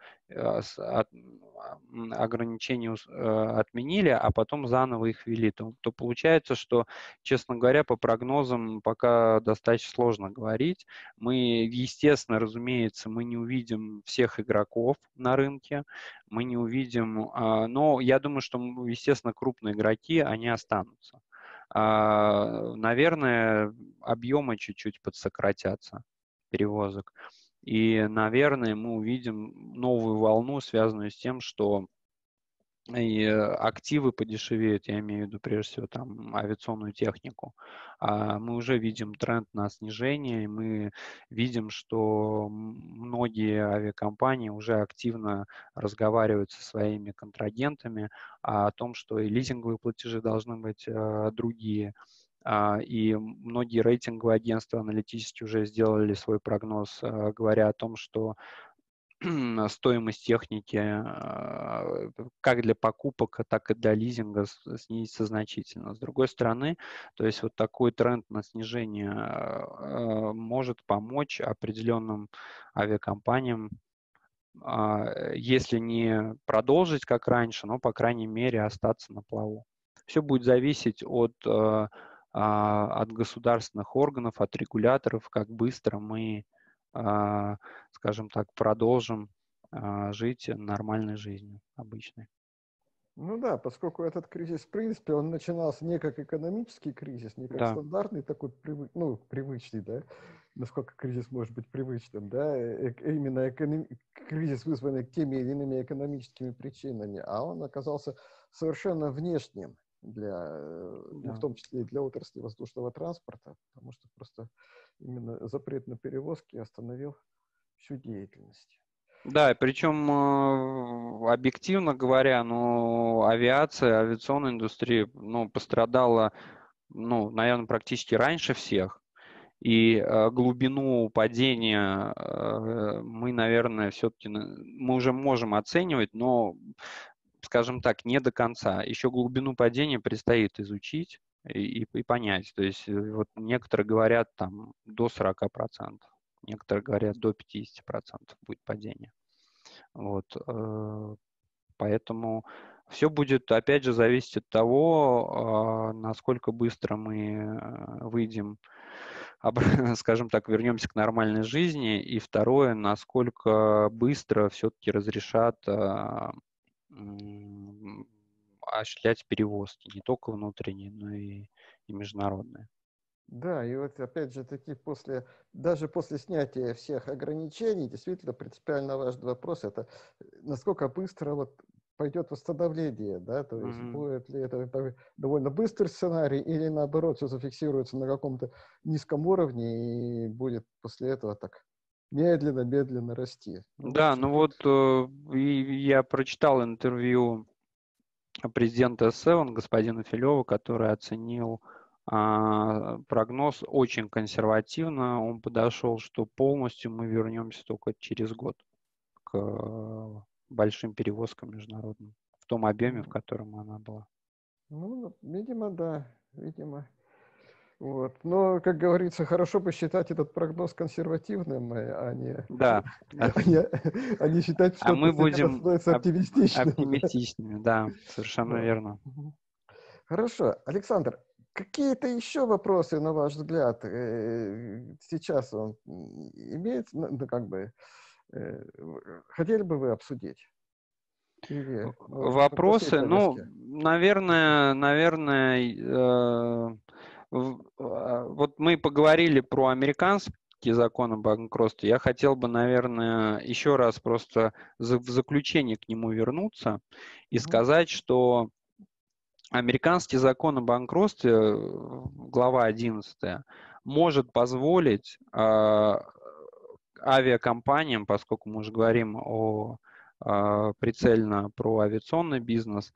ограничения отменили, а потом заново их ввели, то получается, что, честно говоря, по прогнозам пока достаточно сложно говорить. Мы, естественно, разумеется, мы не увидим всех игроков на рынке, мы не увидим, но я думаю, что, естественно, крупные игроки, они останутся. Наверное, объемы чуть-чуть подсократятся перевозок. И, наверное, мы увидим новую волну, связанную с тем, что и активы подешевеют, я имею в виду прежде всего там авиационную технику. Мы уже видим тренд на снижение, и мы видим, что многие авиакомпании уже активно разговаривают со своими контрагентами о том, что и лизинговые платежи должны быть другие. И многие рейтинговые агентства аналитические уже сделали свой прогноз, говоря о том, что стоимость техники как для покупок, так и для лизинга снизится значительно. С другой стороны, то есть вот такой тренд на снижение может помочь определенным авиакомпаниям, если не продолжить как раньше, но, по крайней мере, остаться на плаву. Все будет зависеть от государственных органов, от регуляторов, как быстро мы, скажем так, продолжим жить нормальной жизнью, обычной. Ну да, поскольку этот кризис, в принципе, он начинался не как экономический кризис, не как Да, стандартный такой, ну, привычный, да, насколько кризис может быть привычным, да, именно кризис, вызванный теми или иными экономическими причинами, а он оказался совершенно внешним для, ну, в да. том числе и для отрасли воздушного транспорта, потому что просто именно запрет на перевозки остановил всю деятельность. Да, причем, объективно говоря, ну, авиационная индустрия, ну, пострадала, ну, наверное, практически раньше всех. И глубину падения мы, наверное, все-таки мы уже можем оценивать, но, скажем так, не до конца. Еще глубину падения предстоит изучить и понять. То есть вот некоторые говорят там до 40%, некоторые говорят до 50% будет падение. Вот, поэтому Все будет, опять же, зависеть от того, насколько быстро мы выйдем, скажем так, вернемся к нормальной жизни. И второе, насколько быстро все-таки разрешат осуществлять перевозки, не только внутренние, но и международные. Да, и вот опять же таки даже после снятия всех ограничений, действительно принципиально важный вопрос, это насколько быстро вот пойдет восстановление, да, то есть Мгм. будет ли это довольно быстрый сценарий или наоборот все зафиксируется на каком-то низком уровне и будет после этого так медленно расти. Ну, в Да, общем, ну тут... вот я прочитал интервью президента СЭОН господина Филева, который оценил прогноз очень консервативно. Он подошел, что полностью мы вернемся только через год к большим перевозкам международным в том объеме, в м, котором она была. Ну, видимо, да, видимо. Вот. Но, как говорится, хорошо бы считать этот прогноз консервативным, а не, Да, да. а не, а не считать, А что мы постепенно будем становится оптимистичным. Да. оптимистичными, да, совершенно Вот. верно. Мгм. Хорошо. Александр, какие-то еще вопросы, на ваш взгляд, сейчас он имеет, ну, как бы, хотели бы вы обсудить? Или, может быть, на своей Вопросы, ну, повестке? наверное, вот мы поговорили про американский закон о банкротстве. Я хотел бы, наверное, еще раз просто в заключение к нему вернуться и Мгм. сказать, что американский закон о банкротстве, глава 11, может позволить авиакомпаниям, поскольку мы уже говорим прицельно про авиационный бизнес,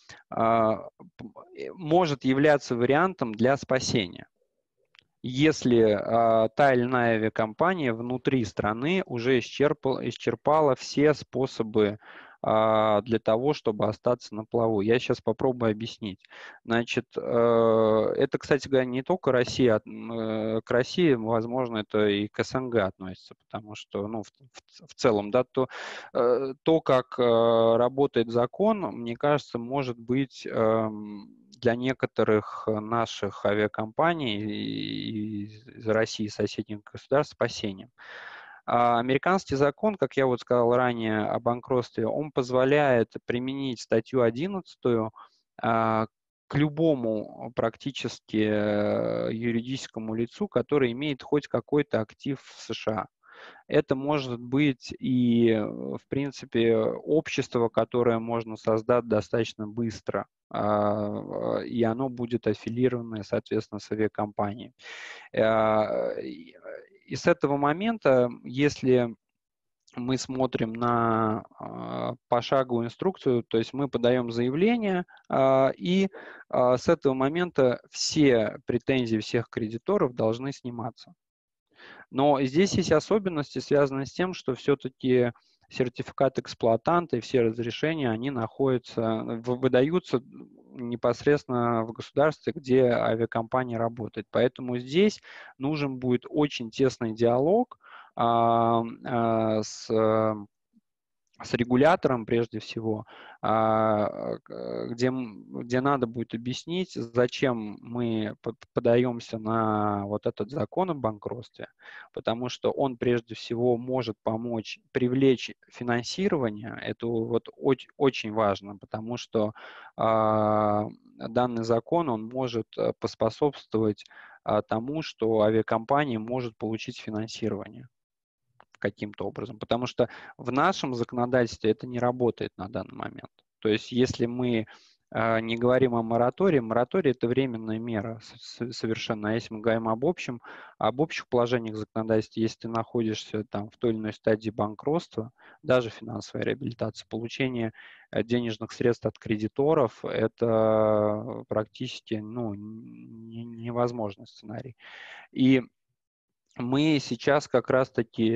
может являться вариантом для спасения, если та или иная авиакомпания внутри страны уже исчерпала все способы для того, чтобы остаться на плаву. Я сейчас попробую объяснить. Значит, это, кстати говоря, не только Россия, к России, возможно, это и к СНГ относится, потому что, ну, в целом, да, то, как работает закон, мне кажется, может быть для некоторых наших авиакомпаний из России и соседних государств спасением. Американский закон, как я вот сказал ранее о банкротстве, он позволяет применить статью 11 к любому практически юридическому лицу, который имеет хоть какой-то актив в США. Это может быть и, в принципе, общество, которое можно создать достаточно быстро, и оно будет аффилировано, соответственно, с авиакомпанией. И с этого момента, если мы смотрим на пошаговую инструкцию, то есть мы подаем заявление, и с этого момента все претензии всех кредиторов должны сниматься. Но здесь есть особенности, связанные с тем, что все-таки сертификат эксплуатанта и все разрешения, они выдаются непосредственно в государстве, где авиакомпания работает. Поэтому здесь нужен будет очень тесный диалог с регулятором прежде всего, где надо будет объяснить, зачем мы подаемся на вот этот закон о банкротстве, потому что он прежде всего может помочь привлечь финансирование. Это вот очень важно, потому что данный закон, он может поспособствовать тому, что авиакомпания может получить финансирование каким-то образом, потому что в нашем законодательстве это не работает на данный момент. То есть если мы не говорим о моратории, мораторий это временная мера совершенно. А если мы говорим об общих положениях законодательства, если ты находишься там в той или иной стадии банкротства, даже финансовая реабилитация, получение денежных средств от кредиторов, это практически невозможный сценарий. И мы сейчас как раз-таки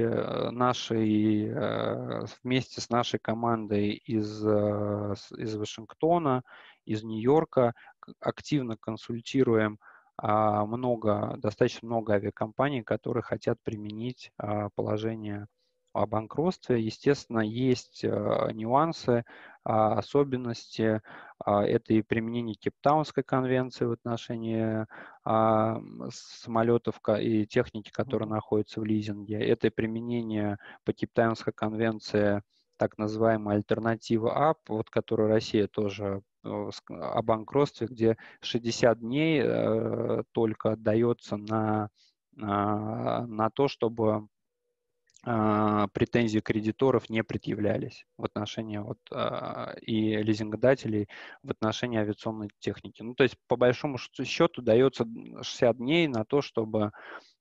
вместе с нашей командой из Вашингтона, из Нью-Йорка активно консультируем достаточно много авиакомпаний, которые хотят применить положение о банкротстве. Естественно, есть нюансы, особенности. Это и применение Кейптаунской конвенции в отношении самолетов и техники, которые находятся в лизинге. Это и применение по Кейптаунской конвенции так называемая альтернатива АП, вот которую Россия тоже о банкротстве, где 60 дней только отдается на то, чтобы претензии кредиторов не предъявлялись в отношении и лизингодателей в отношении авиационной техники. Ну, то есть, по большому счету, дается 60 дней на то, чтобы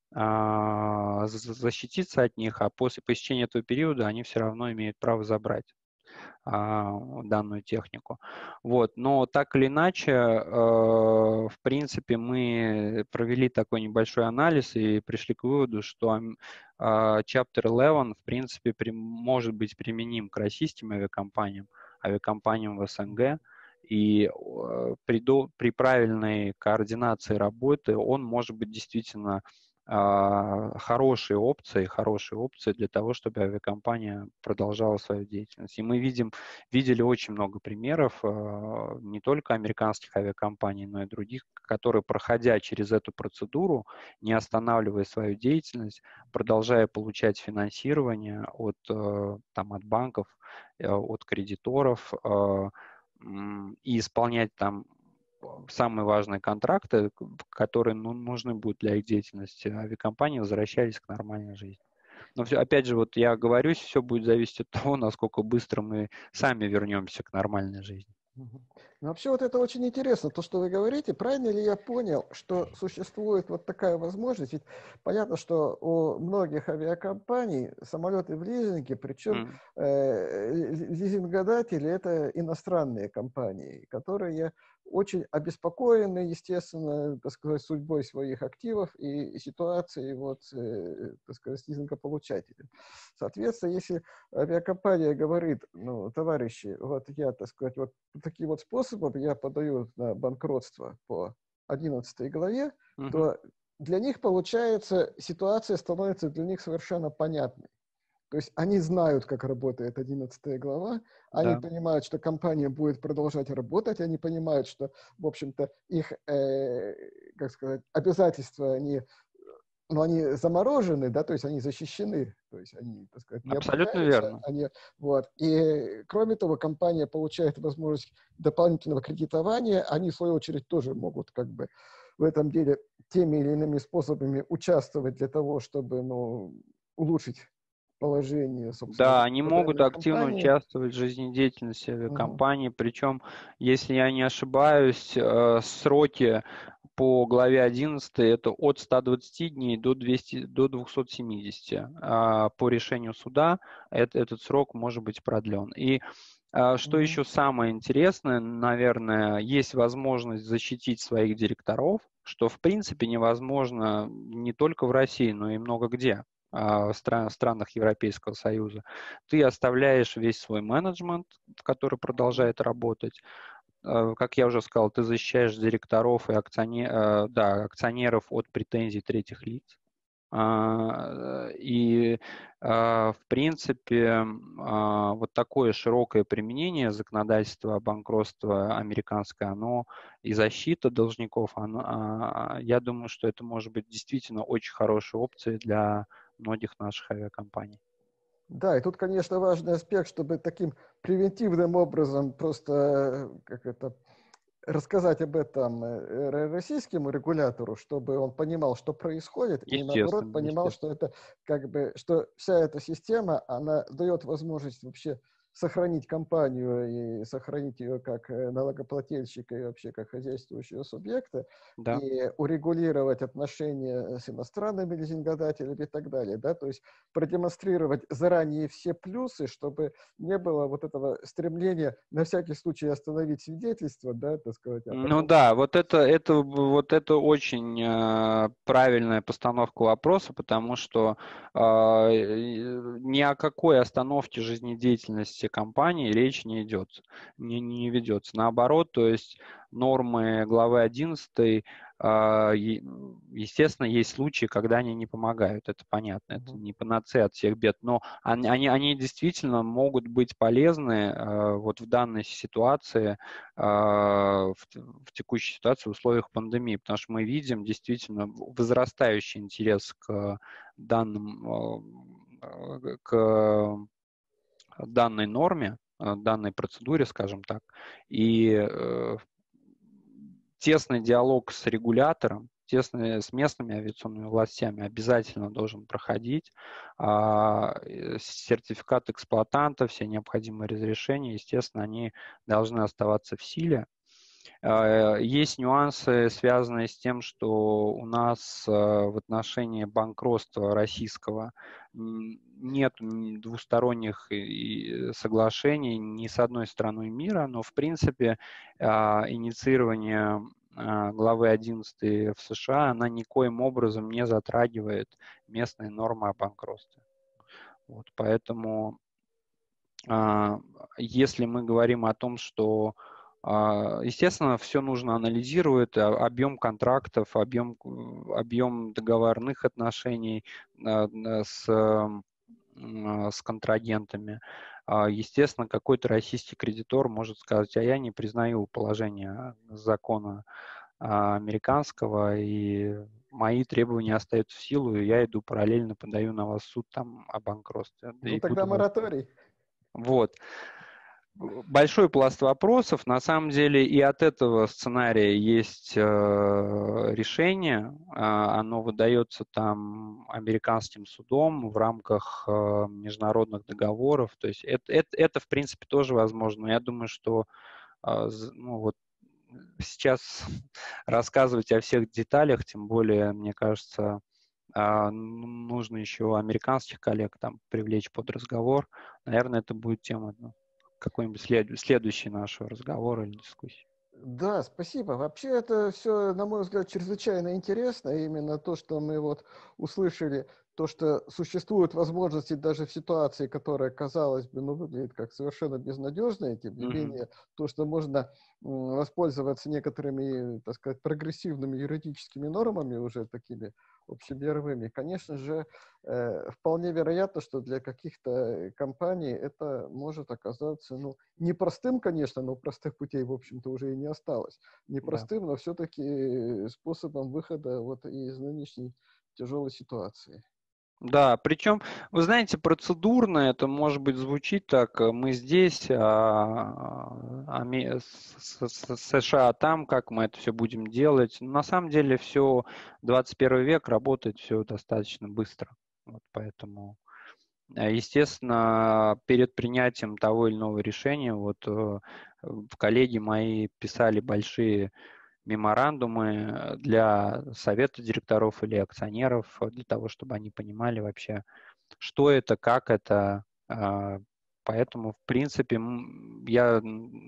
защититься от них, а по истечении этого периода они все равно имеют право забрать данную технику. Вот. Но так или иначе, в принципе, мы провели такой небольшой анализ и пришли к выводу, что Chapter 11, в принципе, может быть применим к российским авиакомпаниям в СНГ, и при правильной координации работы он может быть действительно хорошие опции для того, чтобы авиакомпания продолжала свою деятельность. И мы видели очень много примеров, не только американских авиакомпаний, но и других, которые, проходя через эту процедуру, не останавливая свою деятельность, продолжая получать финансирование от банков, от кредиторов, и исполнять там самые важные контракты, которые нужны будут для их деятельности, авиакомпании возвращались к нормальной жизни. Но опять же, вот я говорюсь, все будет зависеть от того, насколько быстро мы сами вернемся к нормальной жизни. Ну, вообще вот это очень интересно, то, что вы говорите. Правильно ли я понял, что существует вот такая возможность? Ведь понятно, что у многих авиакомпаний самолеты в лизинге, причем лизингодатели – это иностранные компании, которые очень обеспокоены, естественно, так сказать, судьбой своих активов и ситуацией, вот, так сказать, лизингополучателей. Соответственно, если авиакомпания говорит, ну, товарищи, вот я, так сказать, вот таким вот способом я подаю на банкротство по 11 главе, то для них, получается, ситуация становится для них совершенно понятной. То есть они знают, как работает 11 глава, они понимают, что компания будет продолжать работать, они понимают, что, в общем-то, их, как сказать, обязательства, они заморожены, да, то есть они защищены, то есть они, так сказать, не Абсолютно обнуляются. верно. И, кроме того, компания получает возможность дополнительного кредитования, они, в свою очередь, тоже могут как бы в этом деле теми или иными способами участвовать для того, чтобы, улучшить положение, собственно, Да, они могут активно авиакомпании. участвовать в жизнедеятельности авиакомпании, причем, если я не ошибаюсь, сроки по главе 11 это от 120 дней до 270. По решению суда этот срок может быть продлен. И что еще самое интересное, наверное, есть возможность защитить своих директоров, что в принципе невозможно не только в России, но и много где в странах Европейского Союза. Ты оставляешь весь свой менеджмент, который продолжает работать. Как я уже сказал, ты защищаешь директоров и акционеров от претензий третьих лиц. И, в принципе, вот такое широкое применение законодательства о банкротстве американское, оно и защита должников, я думаю, что это может быть действительно очень хорошей опцией для многих наших авиакомпаний. Да, и тут, конечно, важный аспект, чтобы таким превентивным образом просто, рассказать об этом российскому регулятору, чтобы он понимал, что происходит, и наоборот понимал, что это что вся эта система, она дает возможность вообще сохранить компанию и сохранить ее как налогоплательщика и вообще как хозяйствующего субъекта, и урегулировать отношения с иностранными лизингодателями и так далее, да, то есть продемонстрировать заранее все плюсы, чтобы не было вот этого стремления на всякий случай остановить свидетельство, да, так сказать. Ну да, вот это очень правильная постановка вопроса, потому что ни о какой остановке жизнедеятельности безопасности компании речь не ведется. Наоборот, то есть нормы главы 11, естественно, есть случаи, когда они не помогают, это понятно, это не панацея от всех бед, но они действительно могут быть полезны вот в данной ситуации, в текущей ситуации в условиях пандемии, потому что мы видим действительно возрастающий интерес к данной норме, данной процедуре, скажем так, и тесный диалог с регулятором, тесный с местными авиационными властями обязательно должен проходить. Сертификат эксплуатанта, все необходимые разрешения, естественно, они должны оставаться в силе. Есть нюансы, связанные с тем, что у нас в отношении банкротства российского нет двусторонних соглашений ни с одной страной мира, но в принципе инициирование главы 11 в США, она никоим образом не затрагивает местные нормы о банкротстве. Вот, поэтому если мы говорим о том, что естественно, все нужно анализировать, объем контрактов, объем договорных отношений с контрагентами. Естественно, какой-то российский кредитор может сказать, а я не признаю положение закона американского, и мои требования остаются в силу, и я иду параллельно, подаю на вас суд там о банкротстве. Ну, И тогда буду вас... мораторий. Вот. Большой пласт вопросов. На самом деле и от этого сценария есть решение. Оно выдается там американским судом в рамках международных договоров. То есть это в принципе тоже возможно. Но я думаю, что ну, вот сейчас рассказывать о всех деталях, тем более, мне кажется, нужно еще американских коллег там привлечь под разговор. Наверное, это будет тема какой-нибудь следующий нашего разговора или дискуссии. Да, спасибо. Вообще это все, на мой взгляд, чрезвычайно интересно. Именно то, что мы вот услышали, то, что существуют возможности даже в ситуации, которая, казалось бы, ну, выглядит как совершенно безнадежная, тем не менее, то, что можно воспользоваться некоторыми, так сказать, прогрессивными юридическими нормами, уже такими общемировыми, конечно же, вполне вероятно, что для каких-то компаний это может оказаться, ну, непростым, конечно, но простых путей, в общем-то, уже и не осталось. Непростым, но все-таки способом выхода вот из нынешней тяжелой ситуации. Да, причем, вы знаете, процедурно это, может быть, звучит так, мы здесь, США там, как мы это все будем делать. Но на самом деле все, 21 век, работает все достаточно быстро. Вот поэтому, естественно, перед принятием того или иного решения, вот коллеги мои писали большие меморандумы для совета директоров или акционеров, для того, чтобы они понимали вообще, что это, как это. Поэтому, в принципе, я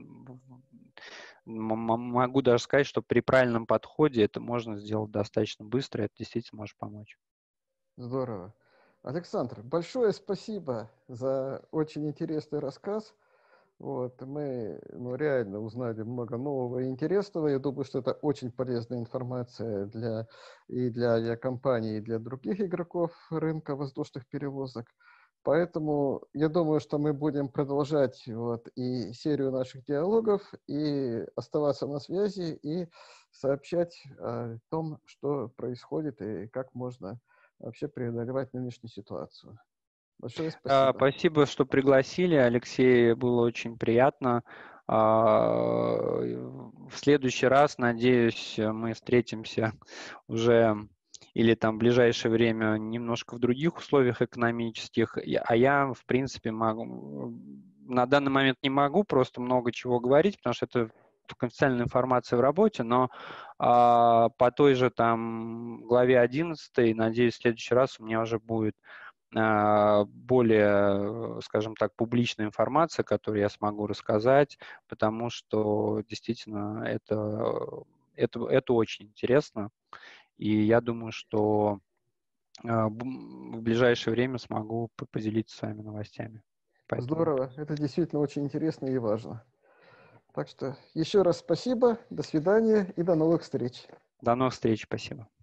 могу даже сказать, что при правильном подходе это можно сделать достаточно быстро, и это действительно может помочь. Здорово. Александр, большое спасибо за очень интересный рассказ. Вот, мы реально узнали много нового и интересного. Я думаю, что это очень полезная информация и для авиакомпаний, и для других игроков рынка воздушных перевозок. Поэтому я думаю, что мы будем продолжать вот, и серию наших диалогов, и оставаться на связи, и сообщать о том, что происходит и как можно вообще преодолевать нынешнюю ситуацию. Большое спасибо. Спасибо, что пригласили, Алексей, было очень приятно. В следующий раз, надеюсь, мы встретимся уже или там в ближайшее время немножко в других условиях экономических, а я, в принципе, на данный момент не могу просто много чего говорить, потому что это конфиденциальная информация в работе, но по той же там главе 11, надеюсь, в следующий раз у меня уже будет более, скажем так, публичная информация, которую я смогу рассказать, потому что действительно это очень интересно. И я думаю, что в ближайшее время смогу поделиться с вами новостями. Поэтому Здорово. Это действительно очень интересно и важно. Так что еще раз спасибо, до свидания и до новых встреч. до новых встреч, спасибо.